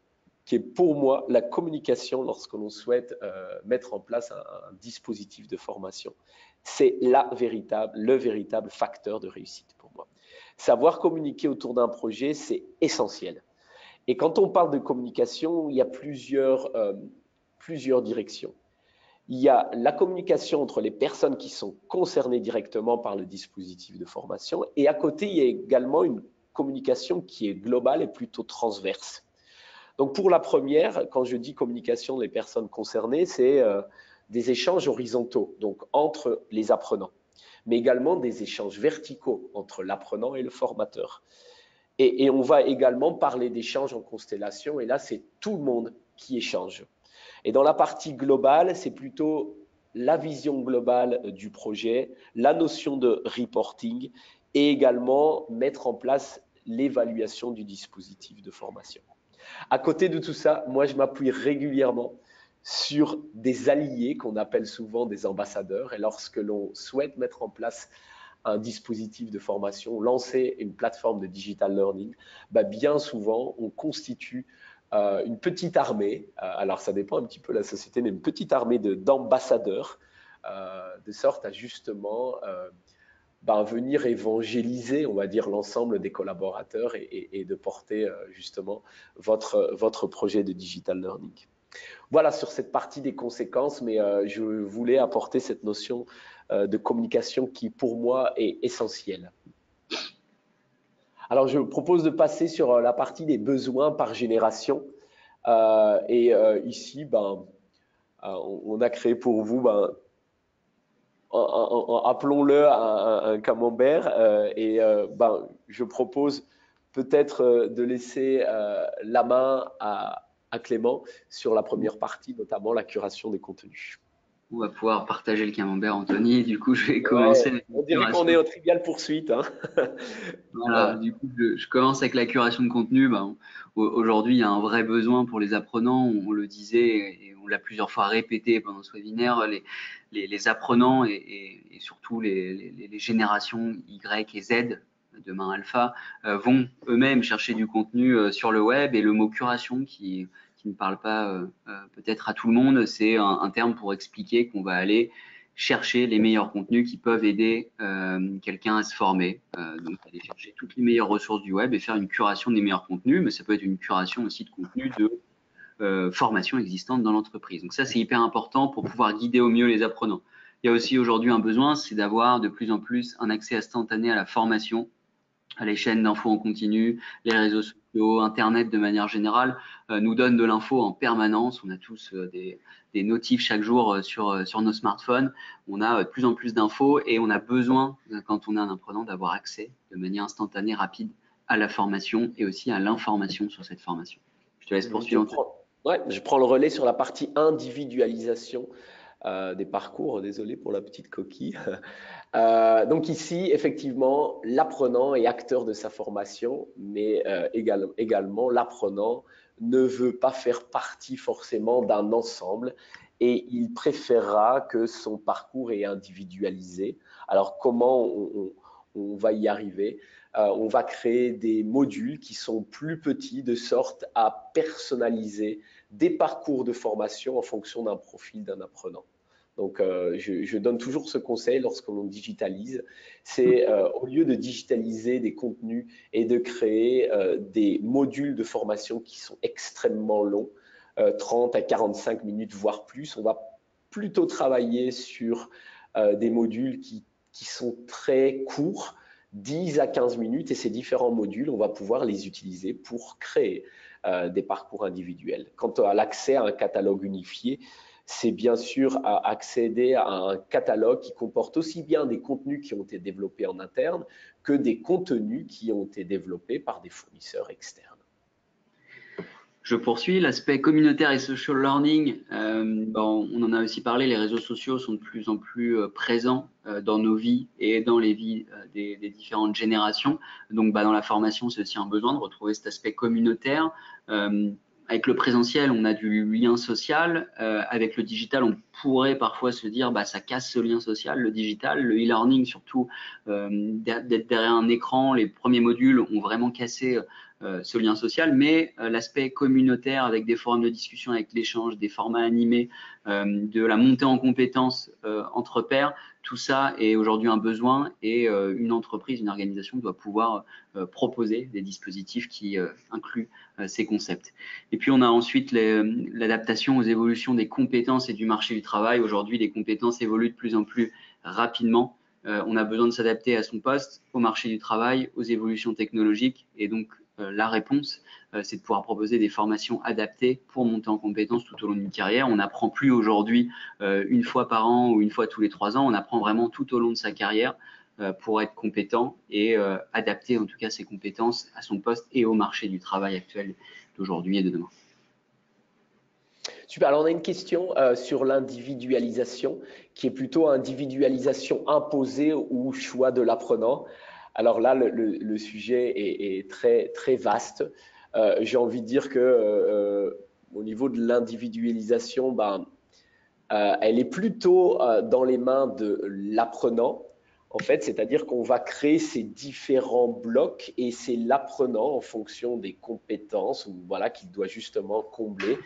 qui est pour moi la communication lorsque l'on souhaite mettre en place un dispositif de formation. C'est le véritable facteur de réussite pour moi. Savoir communiquer autour d'un projet, c'est essentiel. Et quand on parle de communication, il y a plusieurs directions. Il y a la communication entre les personnes qui sont concernées directement par le dispositif de formation, et à côté, il y a également une communication qui est globale et plutôt transverse. Donc pour la première, quand je dis communication des personnes concernées, c'est des échanges horizontaux, donc entre les apprenants, mais également des échanges verticaux entre l'apprenant et le formateur. Et on va également parler d'échanges en constellation, et là, c'est tout le monde qui échange. Et dans la partie globale, c'est plutôt la vision globale du projet, la notion de reporting, et également mettre en place l'évaluation du dispositif de formation. À côté de tout ça, moi, je m'appuie régulièrement sur des alliés qu'on appelle souvent des ambassadeurs. Et lorsque l'on souhaite mettre en place un dispositif de formation, lancer une plateforme de digital learning, bien souvent, on constitue une petite armée, alors ça dépend un petit peu de la société, mais une petite armée d'ambassadeurs, de sorte à justement venir évangéliser, on va dire, l'ensemble des collaborateurs et de porter justement votre projet de digital learning. Voilà sur cette partie des conséquences, mais je voulais apporter cette notion de communication qui, pour moi, est essentielle. Alors, je propose de passer sur la partie des besoins par génération. Ici, on a créé pour vous, appelons-le un camembert. Je propose peut-être de laisser la main à Clément sur la première partie, notamment la curation des contenus. On va pouvoir partager le camembert, Anthony. Du coup, je vais commencer. Ouais, on dirait qu'on est au Trivial Poursuite. Hein. Voilà, du coup, je commence avec la curation de contenu. Aujourd'hui, il y a un vrai besoin pour les apprenants. On le disait et on l'a plusieurs fois répété pendant ce webinaire. Les apprenants et surtout les générations Y et Z, demain alpha, vont eux-mêmes chercher du contenu sur le web. Et le mot curation qui ne parle pas peut-être à tout le monde, c'est un terme pour expliquer qu'on va aller chercher les meilleurs contenus qui peuvent aider quelqu'un à se former. Donc, aller chercher toutes les meilleures ressources du web et faire une curation des meilleurs contenus, mais ça peut être une curation aussi de contenus de formation existante dans l'entreprise. Donc ça, c'est hyper important pour pouvoir guider au mieux les apprenants. Il y a aussi aujourd'hui un besoin, c'est d'avoir de plus en plus un accès instantané à la formation, à les chaînes d'infos en continu, les réseaux sociaux, Internet de manière générale, nous donnent de l'info en permanence. On a tous des notifs chaque jour sur nos smartphones. On a de plus en plus d'infos et on a besoin, quand on est un apprenant, d'avoir accès de manière instantanée, rapide à la formation et aussi à l'information sur cette formation. Je te laisse poursuivre. Je prends le relais sur la partie individualisation des parcours. Désolé pour la petite coquille. Donc ici, effectivement, l'apprenant est acteur de sa formation, mais également l'apprenant ne veut pas faire partie forcément d'un ensemble et il préférera que son parcours est individualisé. Alors comment on va y arriver? On va créer des modules qui sont plus petits de sorte à personnaliser des parcours de formation en fonction d'un profil d'un apprenant. Donc, je donne toujours ce conseil lorsque l'on digitalise, c'est au lieu de digitaliser des contenus et de créer des modules de formation qui sont extrêmement longs, 30 à 45 minutes, voire plus, on va plutôt travailler sur des modules qui sont très courts, 10 à 15 minutes, et ces différents modules, on va pouvoir les utiliser pour créer des parcours individuels. Quant à l'accès à un catalogue unifié, c'est bien sûr à accéder à un catalogue qui comporte aussi bien des contenus qui ont été développés en interne que des contenus qui ont été développés par des fournisseurs externes. Je poursuis, l'aspect communautaire et social learning, on en a aussi parlé, les réseaux sociaux sont de plus en plus présents dans nos vies et dans les vies des différentes générations. Donc dans la formation, c'est aussi un besoin de retrouver cet aspect communautaire. Avec le présentiel, on a du lien social. Avec le digital, on pourrait parfois se dire ça casse ce lien social, le digital. Le e-learning, surtout, d'être derrière un écran, les premiers modules ont vraiment cassé ce lien social, mais l'aspect communautaire avec des forums de discussion, avec l'échange, des formats animés, de la montée en compétences entre pairs, tout ça est aujourd'hui un besoin et une entreprise, une organisation doit pouvoir proposer des dispositifs qui incluent ces concepts. Et puis on a ensuite l'adaptation aux évolutions des compétences et du marché du travail. Aujourd'hui, les compétences évoluent de plus en plus rapidement. On a besoin de s'adapter à son poste, au marché du travail, aux évolutions technologiques. Et donc, la réponse, c'est de pouvoir proposer des formations adaptées pour monter en compétences tout au long d'une carrière. On n'apprend plus aujourd'hui une fois par an ou une fois tous les 3 ans. On apprend vraiment tout au long de sa carrière pour être compétent et adapter en tout cas ses compétences à son poste et au marché du travail actuel d'aujourd'hui et de demain. Super. Alors, on a une question sur l'individualisation, qui est plutôt individualisation imposée ou choix de l'apprenant. Alors là, le sujet est très, très vaste. J'ai envie de dire que au niveau de l'individualisation, elle est plutôt dans les mains de l'apprenant, en fait, c'est-à-dire qu'on va créer ces différents blocs et c'est l'apprenant, en fonction des compétences voilà, qu'il doit justement combler,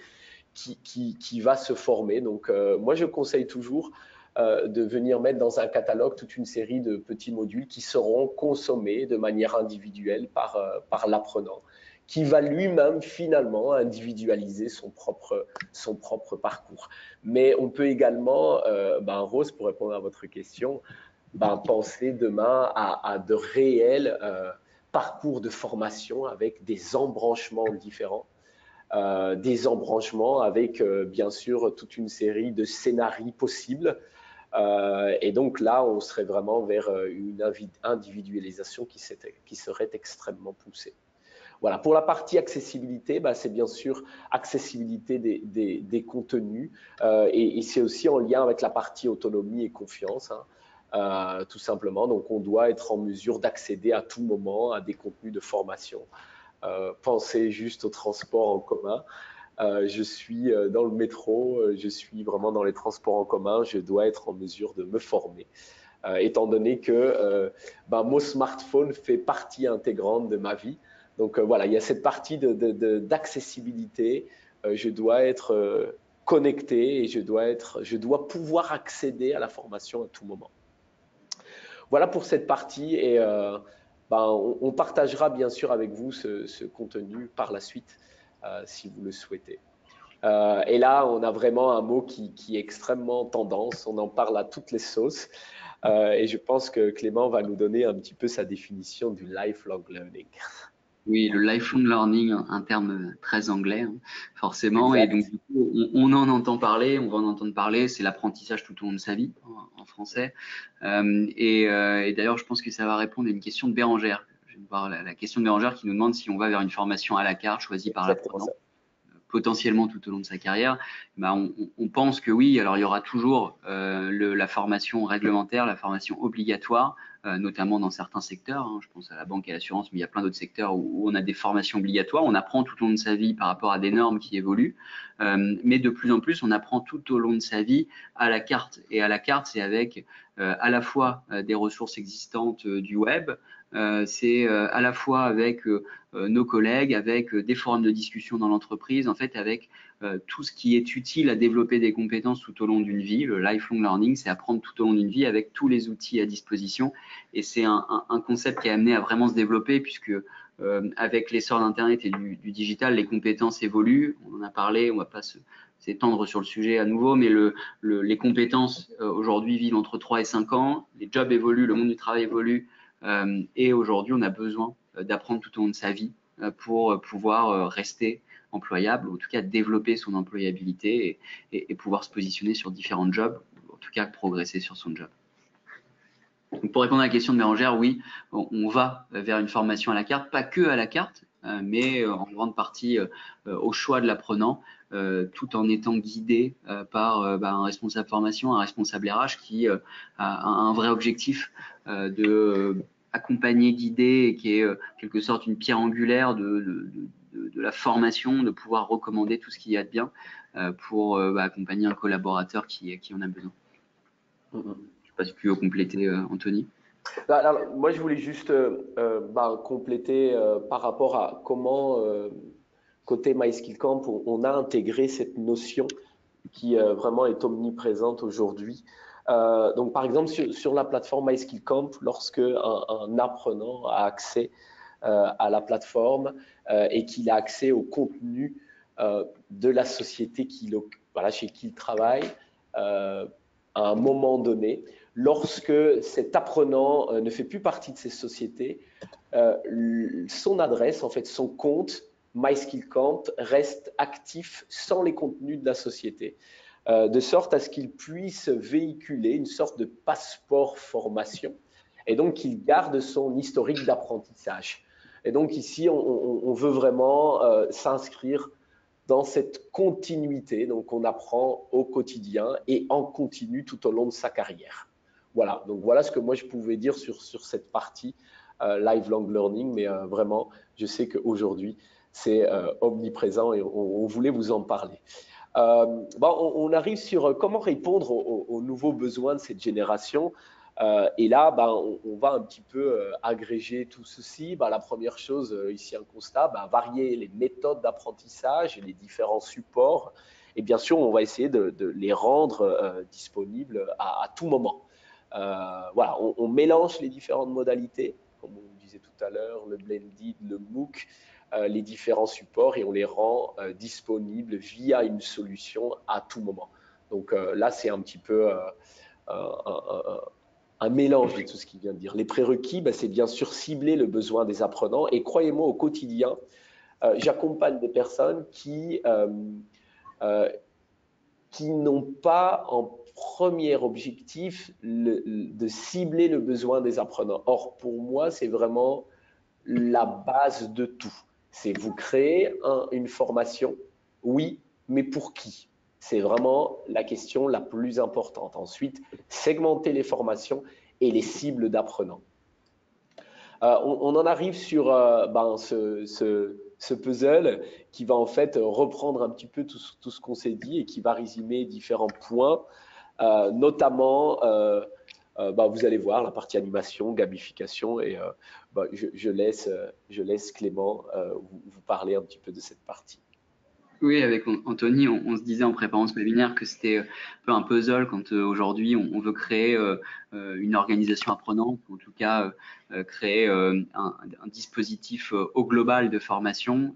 qui va se former. Donc, moi, je conseille toujours de venir mettre dans un catalogue toute une série de petits modules qui seront consommés de manière individuelle par l'apprenant, qui va lui-même finalement individualiser son propre parcours. Mais on peut également, Rose, pour répondre à votre question, penser demain à de réels parcours de formation avec des embranchements différents. Des embranchements avec bien sûr toute une série de scénarios possibles. Et donc là, on serait vraiment vers une individualisation qui serait extrêmement poussée. Voilà, pour la partie accessibilité, c'est bien sûr accessibilité des contenus et c'est aussi en lien avec la partie autonomie et confiance, tout simplement. Donc, on doit être en mesure d'accéder à tout moment à des contenus de formation. Pensez juste au transport en commun. Je suis dans le métro, je suis vraiment dans les transports en commun, je dois être en mesure de me former. Étant donné que mon smartphone fait partie intégrante de ma vie. Donc voilà, il y a cette partie d'accessibilité. Je dois être connecté et je dois pouvoir accéder à la formation à tout moment. Voilà pour cette partie et on partagera bien sûr avec vous ce contenu par la suite si vous le souhaitez. Et là, on a vraiment un mot qui est extrêmement tendance, on en parle à toutes les sauces et je pense que Clément va nous donner un petit peu sa définition du lifelong learning. Oui, le lifelong learning, un terme très anglais, forcément. Exact. Et donc, du coup, on en entend parler, on va en entendre parler, c'est l'apprentissage tout au long de sa vie, en français. Et d'ailleurs, je pense que ça va répondre à une question de Bérangère. Je vais voir la question de Bérangère qui nous demande si on va vers une formation à la carte choisie par l'apprenant, potentiellement tout au long de sa carrière. On pense que oui. Alors, il y aura toujours la formation réglementaire, la formation obligatoire, notamment dans certains secteurs. Je pense à la banque et à l'assurance, mais il y a plein d'autres secteurs où on a des formations obligatoires. On apprend tout au long de sa vie par rapport à des normes qui évoluent. Mais de plus en plus, on apprend tout au long de sa vie à la carte. Et à la carte, c'est avec à la fois des ressources existantes du web, c'est à la fois avec nos collègues, avec des forums de discussion dans l'entreprise, en fait, avec tout ce qui est utile à développer des compétences tout au long d'une vie. Le lifelong learning, c'est apprendre tout au long d'une vie avec tous les outils à disposition. Et c'est un concept qui est amené à vraiment se développer puisque avec l'essor d'Internet et du digital, les compétences évoluent. On en a parlé, on ne va pas s'étendre sur le sujet à nouveau, mais les compétences aujourd'hui vivent entre 3 et 5 ans. Les jobs évoluent, le monde du travail évolue. Et aujourd'hui, on a besoin d'apprendre tout au long de sa vie pour pouvoir rester employable, ou en tout cas développer son employabilité et pouvoir se positionner sur différents jobs, ou en tout cas progresser sur son job. Donc pour répondre à la question de Bérangère, oui, on va vers une formation à la carte, pas que à la carte, mais en grande partie au choix de l'apprenant, tout en étant guidé par un responsable formation, un responsable RH qui a un vrai objectif de accompagner, guider, et qui est quelque sorte une pierre angulaire de la formation, de pouvoir recommander tout ce qu'il y a de bien pour accompagner un collaborateur qui en a besoin. Je ne sais pas si tu veux compléter, Anthony. Alors, moi, je voulais juste compléter par rapport à comment, côté MySkillCamp, on a intégré cette notion qui vraiment est omniprésente aujourd'hui. Donc, par exemple, sur la plateforme MySkillCamp, lorsque un apprenant a accès à la plateforme et qu'il a accès au contenu de la société chez qui il travaille, à un moment donné, lorsque cet apprenant ne fait plus partie de ces sociétés, son adresse, en fait, son compte MySkillCamp reste actif sans les contenus de la société, de sorte à ce qu'il puisse véhiculer une sorte de passeport formation et donc qu'il garde son historique d'apprentissage. Et donc ici, on veut vraiment s'inscrire dans cette continuité, donc on apprend au quotidien et en continu tout au long de sa carrière. Voilà, donc voilà ce que moi je pouvais dire sur cette partie lifelong learning, mais vraiment, je sais qu'aujourd'hui, c'est omniprésent et on voulait vous en parler. On arrive sur comment répondre aux nouveaux besoins de cette génération. Et là, on va un petit peu agréger tout ceci. La première chose, ici un constat, varier les méthodes d'apprentissage et les différents supports. Et bien sûr, on va essayer de les rendre disponibles à tout moment. Voilà, on mélange les différentes modalités, comme on disait tout à l'heure, le blended, le MOOC, les différents supports et on les rend disponibles via une solution à tout moment. Donc là, c'est un petit peu un mélange de tout ce qu'il vient de dire. Les prérequis, c'est bien sûr cibler le besoin des apprenants. Et croyez-moi, au quotidien, j'accompagne des personnes qui n'ont pas en premier objectif de cibler le besoin des apprenants. Or, pour moi, c'est vraiment la base de tout. C'est vous créer une formation, oui, mais pour qui? C'est vraiment la question la plus importante. Ensuite, segmenter les formations et les cibles d'apprenants. On en arrive sur ce puzzle qui va en fait reprendre un petit peu tout ce qu'on s'est dit et qui va résumer différents points, notamment, vous allez voir la partie animation, gamification et je laisse Clément vous parler un petit peu de cette partie. Oui, avec Anthony, on se disait en préparant ce webinaire que c'était un peu un puzzle quand aujourd'hui on veut créer une organisation apprenante, ou en tout cas créer un dispositif au global de formation.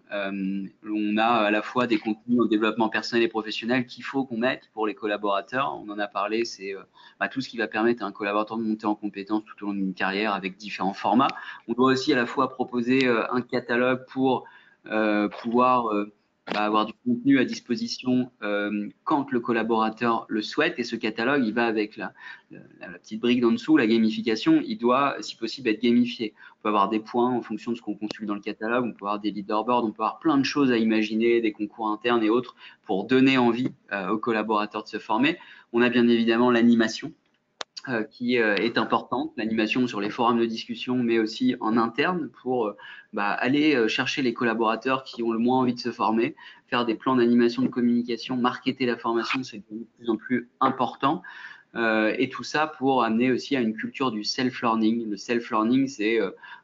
On a à la fois des contenus en développement personnel et professionnel qu'il faut qu'on mette pour les collaborateurs. On en a parlé, c'est tout ce qui va permettre à un collaborateur de monter en compétence tout au long d'une carrière avec différents formats. On doit aussi à la fois proposer un catalogue pour pouvoir avoir du contenu à disposition quand le collaborateur le souhaite, et ce catalogue, il va avec la petite brique d'en dessous, la gamification, il doit, si possible, être gamifié. On peut avoir des points en fonction de ce qu'on consulte dans le catalogue, on peut avoir des leaderboards, on peut avoir plein de choses à imaginer, des concours internes et autres pour donner envie aux collaborateurs de se former. On a bien évidemment l'animation, qui est importante, l'animation sur les forums de discussion, mais aussi en interne pour aller chercher les collaborateurs qui ont le moins envie de se former, faire des plans d'animation de communication, marketer la formation, c'est de plus en plus important. Et tout ça pour amener aussi à une culture du self-learning. Le self-learning, c'est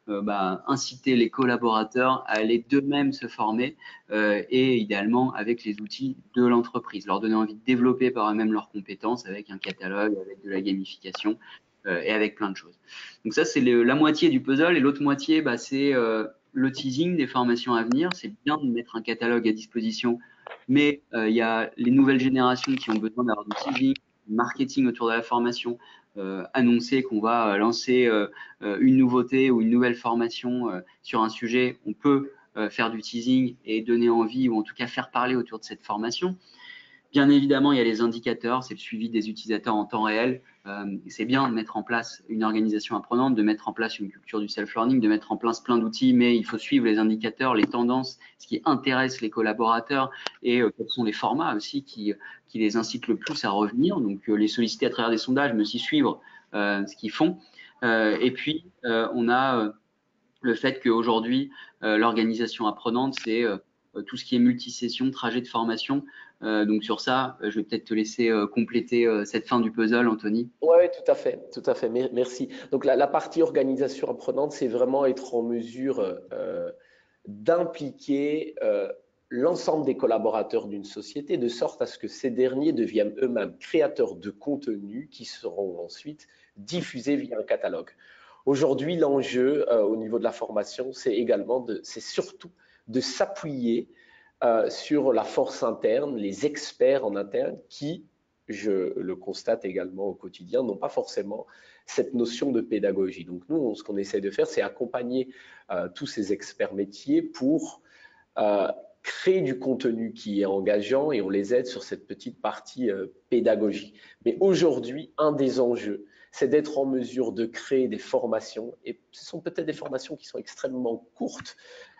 inciter les collaborateurs à aller d'eux-mêmes se former et idéalement avec les outils de l'entreprise, leur donner envie de développer par eux-mêmes leurs compétences avec un catalogue, avec de la gamification et avec plein de choses. Donc ça, c'est la moitié du puzzle, et l'autre moitié, c'est le teasing des formations à venir. C'est bien de mettre un catalogue à disposition, mais il y a les nouvelles générations qui ont besoin d'avoir du teasing, marketing autour de la formation, annoncer qu'on va lancer une nouveauté ou une nouvelle formation sur un sujet. On peut faire du teasing et donner envie, ou en tout cas faire parler autour de cette formation. Bien évidemment, il y a les indicateurs, c'est le suivi des utilisateurs en temps réel. C'est bien de mettre en place une organisation apprenante, de mettre en place une culture du self-learning, de mettre en place plein d'outils, mais il faut suivre les indicateurs, les tendances, ce qui intéresse les collaborateurs, et quels sont les formats aussi qui les incitent le plus à revenir. Donc, les solliciter à travers des sondages, mais aussi suivre ce qu'ils font. Et puis, on a le fait qu'aujourd'hui, l'organisation apprenante, c'est tout ce qui est multisession, trajet de formation. Donc sur ça, je vais peut-être te laisser compléter cette fin du puzzle, Anthony. Oui, tout à fait, merci. Donc la partie organisation apprenante, c'est vraiment être en mesure d'impliquer l'ensemble des collaborateurs d'une société de sorte à ce que ces derniers deviennent eux-mêmes créateurs de contenus qui seront ensuite diffusés via un catalogue. Aujourd'hui, l'enjeu au niveau de la formation, c'est surtout de s'appuyer sur la force interne, les experts en interne qui, je le constate également au quotidien, n'ont pas forcément cette notion de pédagogie. Donc nous, ce qu'on essaie de faire, c'est accompagner tous ces experts métiers pour créer du contenu qui est engageant et on les aide sur cette petite partie pédagogie. Mais aujourd'hui, un des enjeux, c'est d'être en mesure de créer des formations et ce sont peut-être des formations qui sont extrêmement courtes.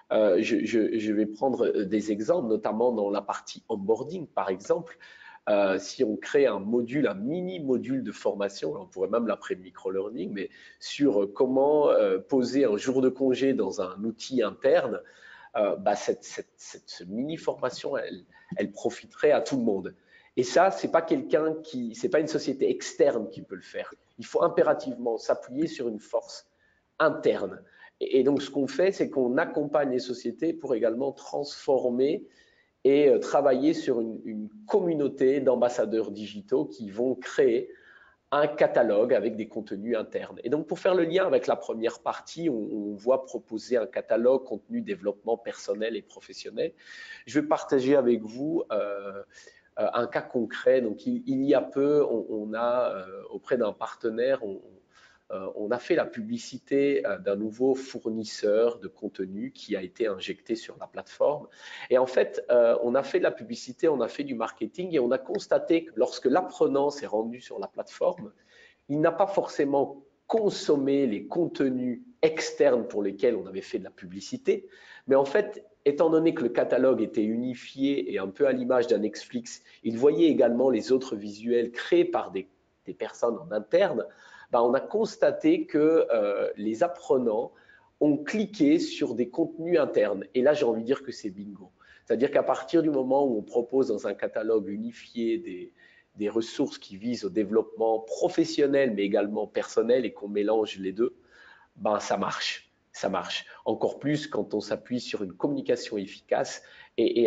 Je vais prendre des exemples, notamment dans la partie onboarding, par exemple. Si on crée un module, un mini-module de formation, on pourrait même l'appeler micro-learning, mais sur comment poser un jour de congé dans un outil interne, cette mini-formation, elle profiterait à tout le monde. Et ça, c'est pas une société externe qui peut le faire. Il faut impérativement s'appuyer sur une force interne. Et donc, ce qu'on fait, c'est qu'on accompagne les sociétés pour également transformer et travailler sur une communauté d'ambassadeurs digitaux qui vont créer un catalogue avec des contenus internes. Et donc, pour faire le lien avec la première partie, on voit proposer un catalogue contenu développement personnel et professionnel. Je vais partager avec vous un cas concret. Donc, il y a peu, on a auprès d'un partenaire, on a fait la publicité d'un nouveau fournisseur de contenu qui a été injecté sur la plateforme. Et en fait, on a fait de la publicité, on a fait du marketing et on a constaté que lorsque l'apprenant s'est rendu sur la plateforme, il n'a pas forcément consommé les contenus externes pour lesquels on avait fait de la publicité, mais en fait, étant donné que le catalogue était unifié et un peu à l'image d'un Netflix, il voyait également les autres visuels créés par des personnes en interne. On a constaté que les apprenants ont cliqué sur des contenus internes. Et là, j'ai envie de dire que c'est bingo. C'est-à-dire qu'à partir du moment où on propose dans un catalogue unifié des ressources qui visent au développement professionnel, mais également personnel, et qu'on mélange les deux, ça marche. Ça marche. Encore plus quand on s'appuie sur une communication efficace et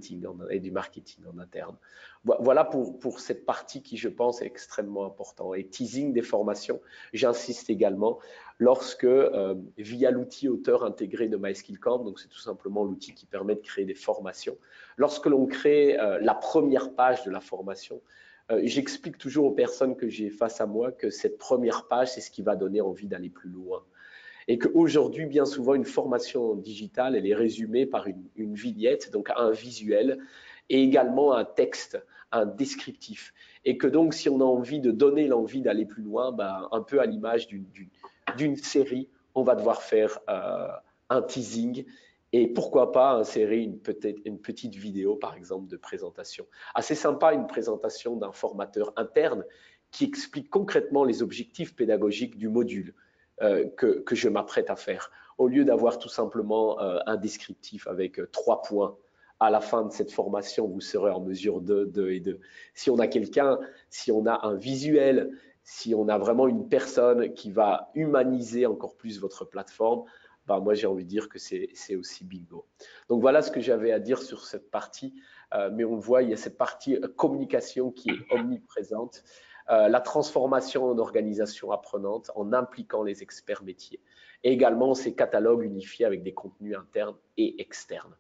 du marketing en interne. Voilà pour cette partie qui, je pense, est extrêmement importante. Et teasing des formations, j'insiste également, lorsque, via l'outil auteur intégré de MySkillCamp, donc c'est tout simplement l'outil qui permet de créer des formations, lorsque l'on crée la première page de la formation, j'explique toujours aux personnes que j'ai face à moi que cette première page, c'est ce qui va donner envie d'aller plus loin. Et qu'aujourd'hui, bien souvent, une formation digitale, elle est résumée par une vignette, donc un visuel, et également un texte, un descriptif. Et que donc, si on a envie de donner l'envie d'aller plus loin, un peu à l'image d'une série, on va devoir faire un teasing et pourquoi pas insérer une petite vidéo, par exemple, de présentation. Assez sympa, une présentation d'un formateur interne qui explique concrètement les objectifs pédagogiques du module que je m'apprête à faire. Au lieu d'avoir tout simplement un descriptif avec 3 points, à la fin de cette formation, vous serez en mesure de. Si on a quelqu'un, si on a un visuel, si on a vraiment une personne qui va humaniser encore plus votre plateforme, moi j'ai envie de dire que c'est aussi bingo. Donc voilà ce que j'avais à dire sur cette partie, mais on voit, il y a cette partie communication qui est omniprésente. La transformation en organisation apprenante en impliquant les experts métiers. Et également ces catalogues unifiés avec des contenus internes et externes.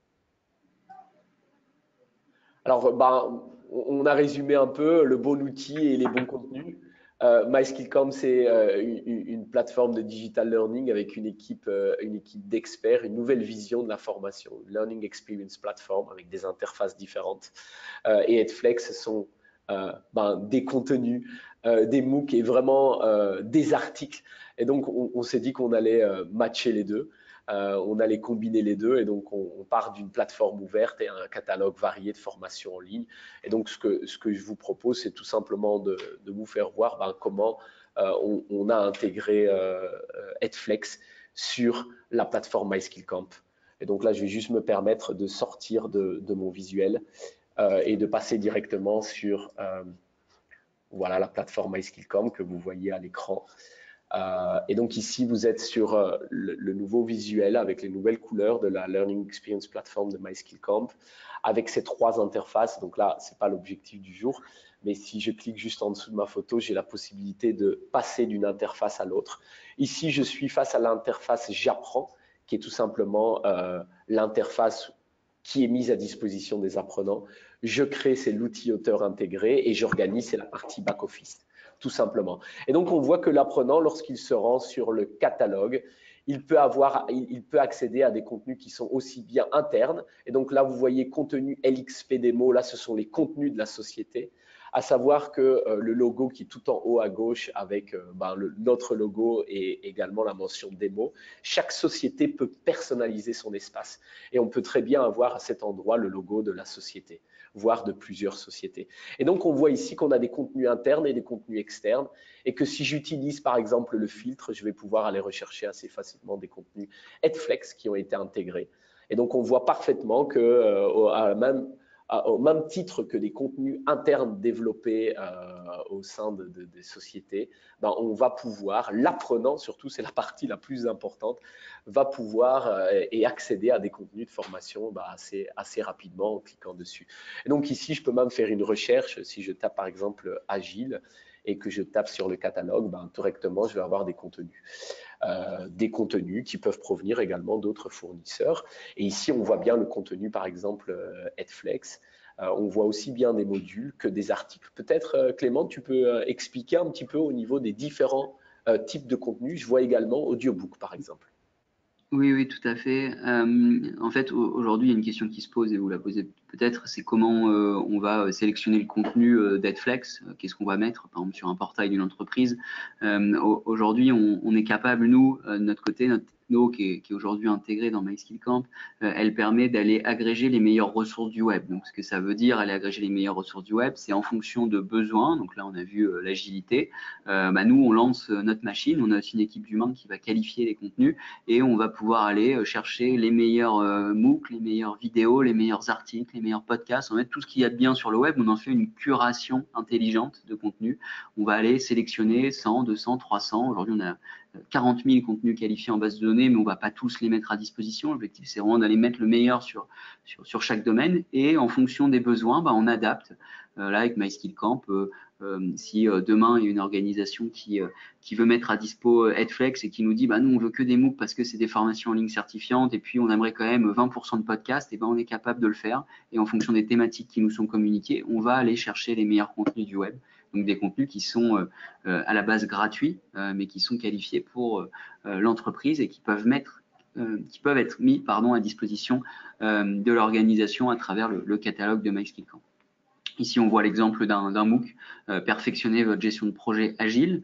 Alors, on a résumé un peu le bon outil et les bons contenus. MySkillCamp, c'est une plateforme de digital learning avec une équipe d'experts, une nouvelle vision de la formation, une Learning Experience Platform avec des interfaces différentes. Et Edflex sont des contenus, des MOOC et vraiment des articles. Et donc, on s'est dit qu'on allait matcher les deux. On allait combiner les deux et donc on part d'une plateforme ouverte et un catalogue varié de formations en ligne. Et donc, ce que je vous propose, c'est tout simplement de vous faire voir comment on a intégré Edflex sur la plateforme MySkillCamp. Et donc là, je vais juste me permettre de sortir de mon visuel et de passer directement sur voilà, la plateforme MySkillCamp que vous voyez à l'écran. Et donc ici, vous êtes sur le nouveau visuel avec les nouvelles couleurs de la Learning Experience Platform de MySkillCamp avec ces 3 interfaces. Donc là, ce n'est pas l'objectif du jour, mais si je clique juste en dessous de ma photo, j'ai la possibilité de passer d'une interface à l'autre. Ici, je suis face à l'interface J'apprends, qui est tout simplement l'interface qui est mise à disposition des apprenants. Je crée, c'est l'outil auteur intégré et j'organise, c'est la partie back-office, tout simplement. Et donc, on voit que l'apprenant, lorsqu'il se rend sur le catalogue, il peut accéder à des contenus qui sont aussi bien internes. Et donc là, vous voyez contenu LXP démo, là, ce sont les contenus de la société. À savoir que le logo qui est tout en haut à gauche avec notre logo et également la mention démo, chaque société peut personnaliser son espace. Et on peut très bien avoir à cet endroit le logo de la société, voire de plusieurs sociétés. Et donc, on voit ici qu'on a des contenus internes et des contenus externes et que si j'utilise par exemple le filtre, je vais pouvoir aller rechercher assez facilement des contenus Edflex qui ont été intégrés. Et donc, on voit parfaitement que au même titre que des contenus internes développés au sein des sociétés, on va pouvoir, l'apprenant surtout, c'est la partie la plus importante, va pouvoir et accéder à des contenus de formation assez rapidement en cliquant dessus. Et donc ici, je peux même faire une recherche. Si je tape par exemple Agile et que je tape sur le catalogue, directement, je vais avoir des contenus qui peuvent provenir également d'autres fournisseurs. Et ici, on voit bien le contenu, par exemple, Edflex. On voit aussi bien des modules que des articles. Peut-être, Clément, tu peux expliquer un petit peu au niveau des différents types de contenus. Je vois également audiobook, par exemple. Oui, oui, tout à fait. En fait, aujourd'hui, il y a une question qui se pose et vous la posez peut-être, c'est comment on va sélectionner le contenu d'Edflex, qu'est-ce qu'on va mettre, par exemple, sur un portail d'une entreprise. Aujourd'hui, on est capable, nous, de notre côté, notre techno qui est aujourd'hui intégrée dans MySkillCamp, elle permet d'aller agréger les meilleures ressources du web. Donc, ce que ça veut dire, aller agréger les meilleures ressources du web, c'est en fonction de besoins. Donc là, on a vu l'agilité. Nous, on lance notre machine, on a aussi une équipe d'humains qui va qualifier les contenus et on va pouvoir aller chercher les meilleurs MOOC, les meilleures vidéos, les meilleurs articles, les meilleurs podcasts. On va mettre tout ce qu'il y a de bien sur le web. On en fait une curation intelligente de contenu. On va aller sélectionner 100, 200, 300. Aujourd'hui, on a 40 000 contenus qualifiés en base de données, mais on ne va pas tous les mettre à disposition. L'objectif, c'est vraiment d'aller mettre le meilleur sur chaque domaine. Et en fonction des besoins, on adapte. Là, avec MySkillCamp, si demain, il y a une organisation qui veut mettre à dispo Edflex et qui nous dit nous, on veut que des MOOC parce que c'est des formations en ligne certifiantes et puis on aimerait quand même 20% de podcasts, et on est capable de le faire. Et en fonction des thématiques qui nous sont communiquées, on va aller chercher les meilleurs contenus du web. Donc des contenus qui sont à la base gratuits, mais qui sont qualifiés pour l'entreprise et qui peuvent être mis à disposition de l'organisation à travers le catalogue de MySkillCamp. Ici, on voit l'exemple d'un MOOC, perfectionner votre gestion de projet agile.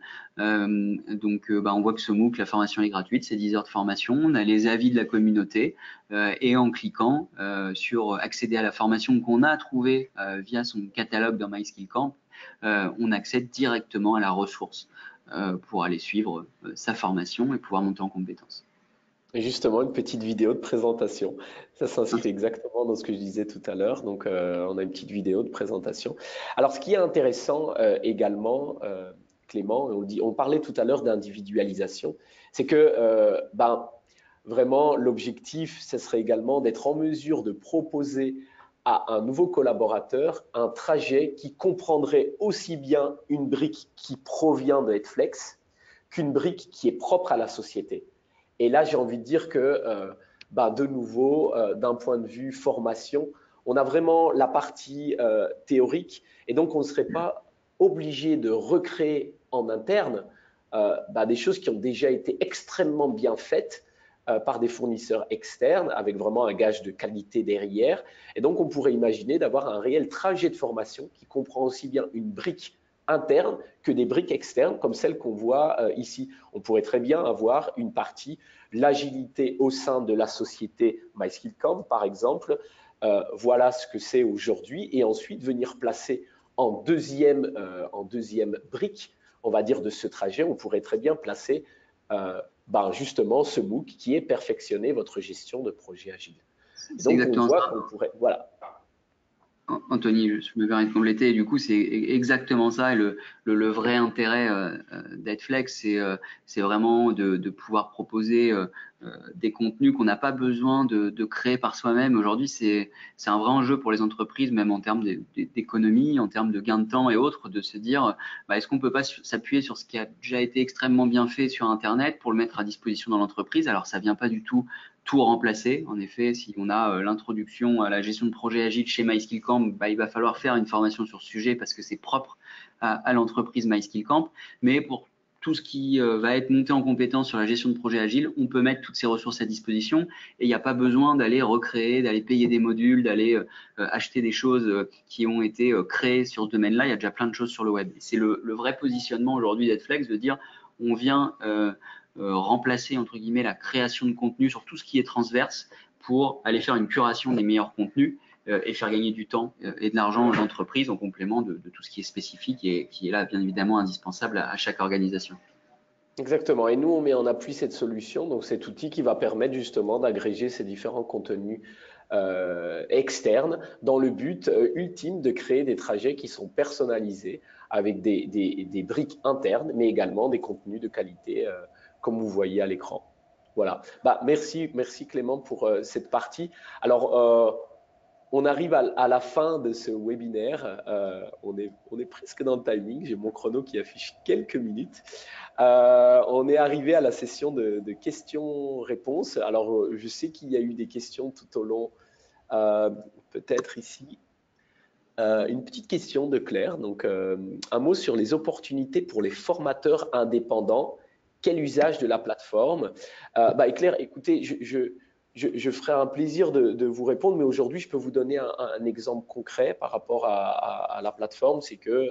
On voit que ce MOOC, la formation est gratuite, c'est 10 heures de formation. On a les avis de la communauté et en cliquant sur accéder à la formation qu'on a trouvée via son catalogue dans MySkillCamp, on accède directement à la ressource pour aller suivre sa formation et pouvoir monter en compétences. Et justement, une petite vidéo de présentation. Ça s'inscrit exactement dans ce que je disais tout à l'heure. Donc, on a une petite vidéo de présentation. Alors, ce qui est intéressant également, Clément, on parlait tout à l'heure d'individualisation, c'est que vraiment, l'objectif, ce serait également d'être en mesure de proposer à un nouveau collaborateur un trajet qui comprendrait aussi bien une brique qui provient de Edflex qu'une brique qui est propre à la société. Et là, j'ai envie de dire que, de nouveau, d'un point de vue formation, on a vraiment la partie théorique et donc on ne serait pas obligé de recréer en interne des choses qui ont déjà été extrêmement bien faites par des fournisseurs externes avec vraiment un gage de qualité derrière. Et donc, on pourrait imaginer d'avoir un réel trajet de formation qui comprend aussi bien une brique interne que des briques externes comme celles qu'on voit ici. On pourrait très bien avoir une partie, l'agilité au sein de la société MySkillCamp, par exemple. Voilà ce que c'est aujourd'hui et ensuite venir placer en deuxième brique, on va dire, de ce trajet, on pourrait très bien placer ben justement ce MOOC qui est perfectionner votre gestion de projet agile. Et C'est donc, on exactement voit ça. qu'on pourrait… Voilà. Anthony, je me permets de compléter. Du coup, c'est exactement ça. Et le vrai intérêt d'Edflex, c'est vraiment de pouvoir proposer des contenus qu'on n'a pas besoin de créer par soi-même. Aujourd'hui, c'est un vrai enjeu pour les entreprises, même en termes d'économie, en termes de gain de temps et autres, de se dire, est-ce qu'on peut pas s'appuyer sur ce qui a déjà été extrêmement bien fait sur Internet pour le mettre à disposition dans l'entreprise? Alors, ça vient pas du tout remplacer. En effet, si on a l'introduction à la gestion de projet agile chez MySkillCamp, il va falloir faire une formation sur ce sujet parce que c'est propre à l'entreprise MySkillCamp. Mais pour tout ce qui va être monté en compétence sur la gestion de projet agile, on peut mettre toutes ces ressources à disposition et il n'y a pas besoin d'aller recréer, d'aller payer des modules, d'aller acheter des choses qui ont été créées sur ce domaine-là. Il y a déjà plein de choses sur le web. C'est le vrai positionnement aujourd'hui d'Edflex de dire on vient remplacer entre guillemets la création de contenu sur tout ce qui est transverse pour aller faire une curation des meilleurs contenus et faire gagner du temps et de l'argent à l'entreprise en complément de tout ce qui est spécifique et qui est là bien évidemment indispensable à chaque organisation. Exactement. Et nous, on met en appui cette solution, donc cet outil qui va permettre justement d'agréger ces différents contenus externes dans le but ultime de créer des trajets qui sont personnalisés avec des briques internes, mais également des contenus de qualité comme vous voyez à l'écran. Voilà. Merci Clément pour cette partie. Alors, on arrive à la fin de ce webinaire. On est presque dans le timing. J'ai mon chrono qui affiche quelques minutes. On est arrivé à la session de questions-réponses. Alors, je sais qu'il y a eu des questions tout au long, peut-être ici. Une petite question de Claire. Donc, un mot sur les opportunités pour les formateurs indépendants. Quel usage de la plateforme? Claire, écoutez, je ferai un plaisir de vous répondre, mais aujourd'hui, je peux vous donner un exemple concret par rapport à la plateforme. C'est que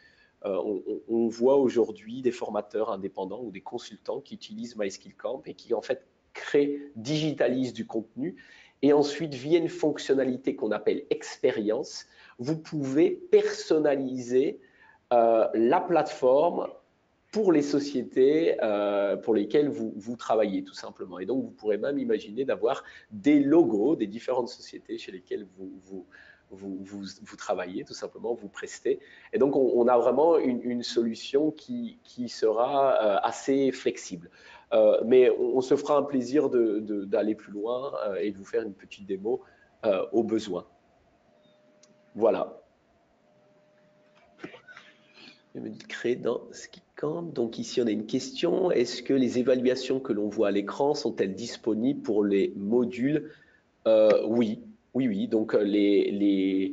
on voit aujourd'hui des formateurs indépendants ou des consultants qui utilisent MySkillCamp et qui, en fait, digitalisent du contenu. Et ensuite, via une fonctionnalité qu'on appelle expérience, vous pouvez personnaliser la plateforme pour les sociétés pour lesquelles vous travaillez, tout simplement. Et donc, vous pourrez même imaginer d'avoir des logos des différentes sociétés chez lesquelles vous travaillez, tout simplement, vous prestez. Et donc, on a vraiment une solution qui sera assez flexible. Mais on se fera un plaisir d'aller plus loin et de vous faire une petite démo au besoin. Voilà. Je me dis créer dans Skillcamp. Donc ici, on a une question. Est-ce que les évaluations que l'on voit à l'écran sont-elles disponibles pour les modules? Oui. Donc les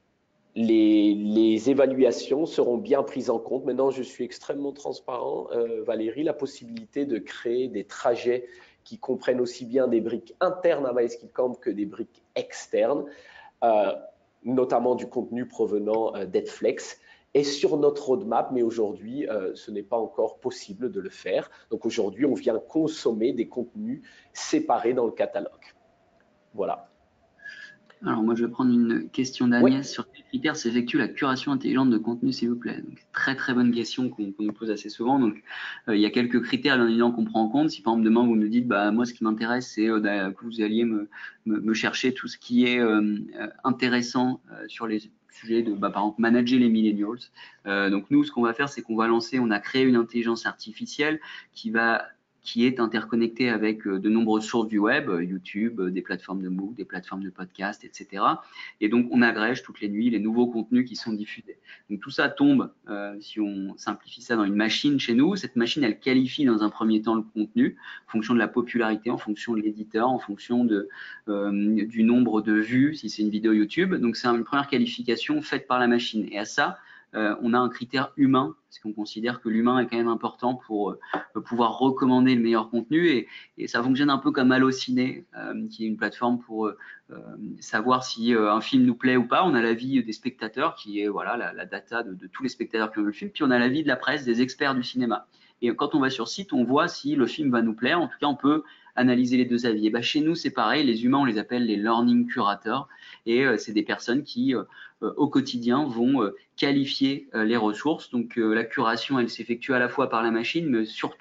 évaluations seront bien prises en compte. Maintenant, je suis extrêmement transparent, Valérie, la possibilité de créer des trajets qui comprennent aussi bien des briques internes à MySkillCamp que des briques externes, notamment du contenu provenant d'Edflex, est sur notre roadmap, mais aujourd'hui, ce n'est pas encore possible de le faire. Donc aujourd'hui, on vient consommer des contenus séparés dans le catalogue. Voilà. Alors moi, je vais prendre une question d'Agnès. Oui. Sur quels critères s'effectue la curation intelligente de contenu, s'il vous plaît? Donc, très bonne question qu'on nous pose assez souvent. Donc il y a quelques critères bien évidemment qu'on prend en compte. Si par exemple demain vous me dites, moi ce qui m'intéresse c'est que vous alliez me chercher tout ce qui est intéressant sur les sujets de par exemple manager les millennials. Donc nous ce qu'on va faire c'est qu'on va lancer, on a créé une intelligence artificielle qui est interconnecté avec de nombreuses sources du web, YouTube, des plateformes de MOOC, des plateformes de podcast, etc. Et donc, on agrège toutes les nuits les nouveaux contenus qui sont diffusés. Donc, tout ça tombe, si on simplifie ça, dans une machine chez nous. Cette machine, elle qualifie dans un premier temps le contenu en fonction de la popularité, en fonction de l'éditeur, en fonction du nombre de vues, si c'est une vidéo YouTube. Donc, c'est une première qualification faite par la machine. Et à ça, on a un critère humain, parce qu'on considère que l'humain est quand même important pour pouvoir recommander le meilleur contenu. Et ça fonctionne un peu comme Allociné, qui est une plateforme pour savoir si un film nous plaît ou pas. On a l'avis des spectateurs, qui est voilà la data de tous les spectateurs qui ont vu le film. Puis on a l'avis de la presse, des experts du cinéma. Et quand on va sur site, on voit si le film va nous plaire. En tout cas, on peut analyser les deux avis. Et ben, chez nous, c'est pareil. Les humains, on les appelle les learning curators. Et c'est des personnes qui, au quotidien, vont qualifier les ressources. Donc, la curation, elle s'effectue à la fois par la machine, mais surtout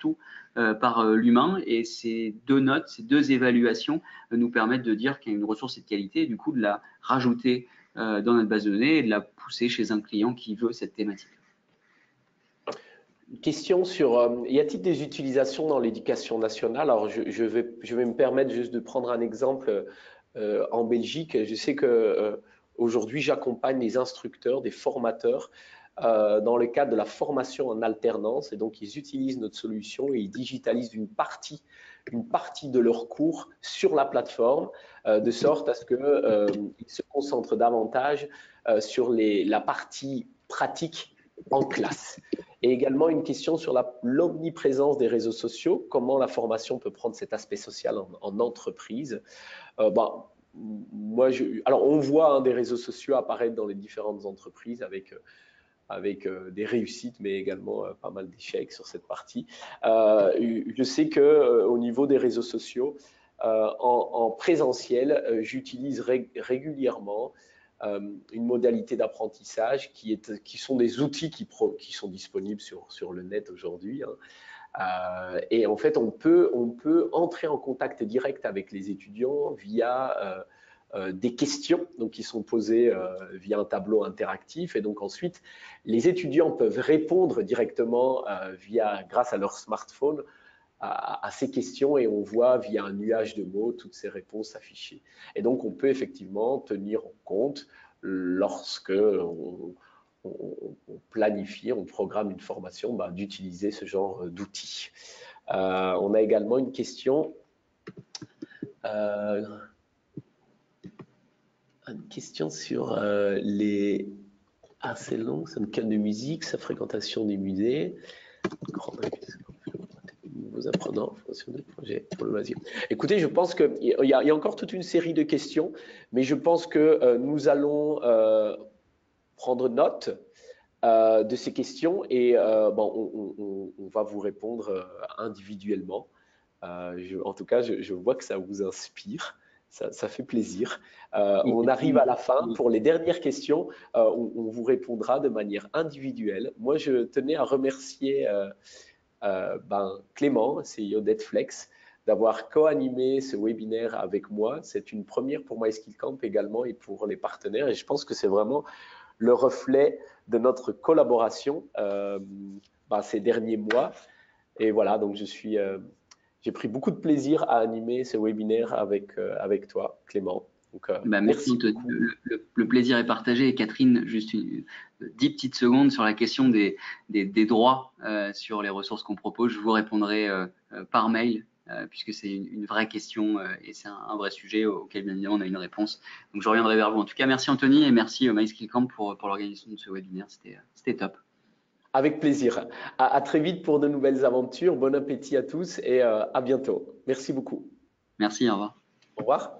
par l'humain, et ces deux notes, ces deux évaluations nous permettent de dire qu'une ressource est de qualité et du coup de la rajouter dans notre base de données et de la pousser chez un client qui veut cette thématique. Une question sur, y a-t-il des utilisations dans l'éducation nationale? Alors, je vais me permettre juste de prendre un exemple en Belgique. Je sais que aujourd'hui, j'accompagne des instructeurs, des formateurs dans le cadre de la formation en alternance. Et donc, ils utilisent notre solution et ils digitalisent une partie de leurs cours sur la plateforme, de sorte à ce qu'ils se concentrent davantage sur la partie pratique en classe. Et également une question sur l'omniprésence des réseaux sociaux, comment la formation peut prendre cet aspect social en entreprise. Alors on voit des réseaux sociaux apparaître dans les différentes entreprises avec des réussites, mais également pas mal d'échecs sur cette partie. Je sais que au niveau des réseaux sociaux, en présentiel, j'utilise régulièrement une modalité d'apprentissage qui sont des outils qui sont disponibles sur le net aujourd'hui. Et en fait, on peut entrer en contact direct avec les étudiants via des questions donc, qui sont posées via un tableau interactif. Et donc ensuite, les étudiants peuvent répondre directement grâce à leur smartphone à ces questions et on voit via un nuage de mots toutes ces réponses affichées. Et donc, on peut effectivement tenir en compte lorsque on planifie, on programme une formation, d'utiliser ce genre d'outils. On a également une question. Une question sur les... Ah, c'est long, c'est une canne de musique, sa fréquentation des musées. Nouveaux apprenants, formation de projet pour le loisir. Écoutez, je pense qu'il y a encore toute une série de questions, mais je pense que nous allons prendre note de ces questions et on va vous répondre individuellement. En tout cas, je vois que ça vous inspire. Ça fait plaisir. On arrive à la fin. Pour les dernières questions, on vous répondra de manière individuelle. Moi, je tenais à remercier Clément, CEO d'EdFlex, d'avoir co-animé ce webinaire avec moi. C'est une première pour MySkillCamp également et pour les partenaires. Et je pense que c'est vraiment le reflet de notre collaboration ces derniers mois. Et voilà, donc j'ai pris beaucoup de plaisir à animer ce webinaire avec toi, Clément. Donc, merci. Le plaisir est partagé. Et Catherine, juste 10 petites secondes sur la question des droits sur les ressources qu'on propose. Je vous répondrai par mail puisque c'est une vraie question et c'est un vrai sujet auquel bien évidemment on a une réponse. Donc je reviendrai vers vous. En tout cas, merci Anthony et merci MySkillCamp pour l'organisation de ce webinaire. C'était top. Avec plaisir. À très vite pour de nouvelles aventures. Bon appétit à tous et à bientôt. Merci beaucoup. Merci, au revoir. Au revoir.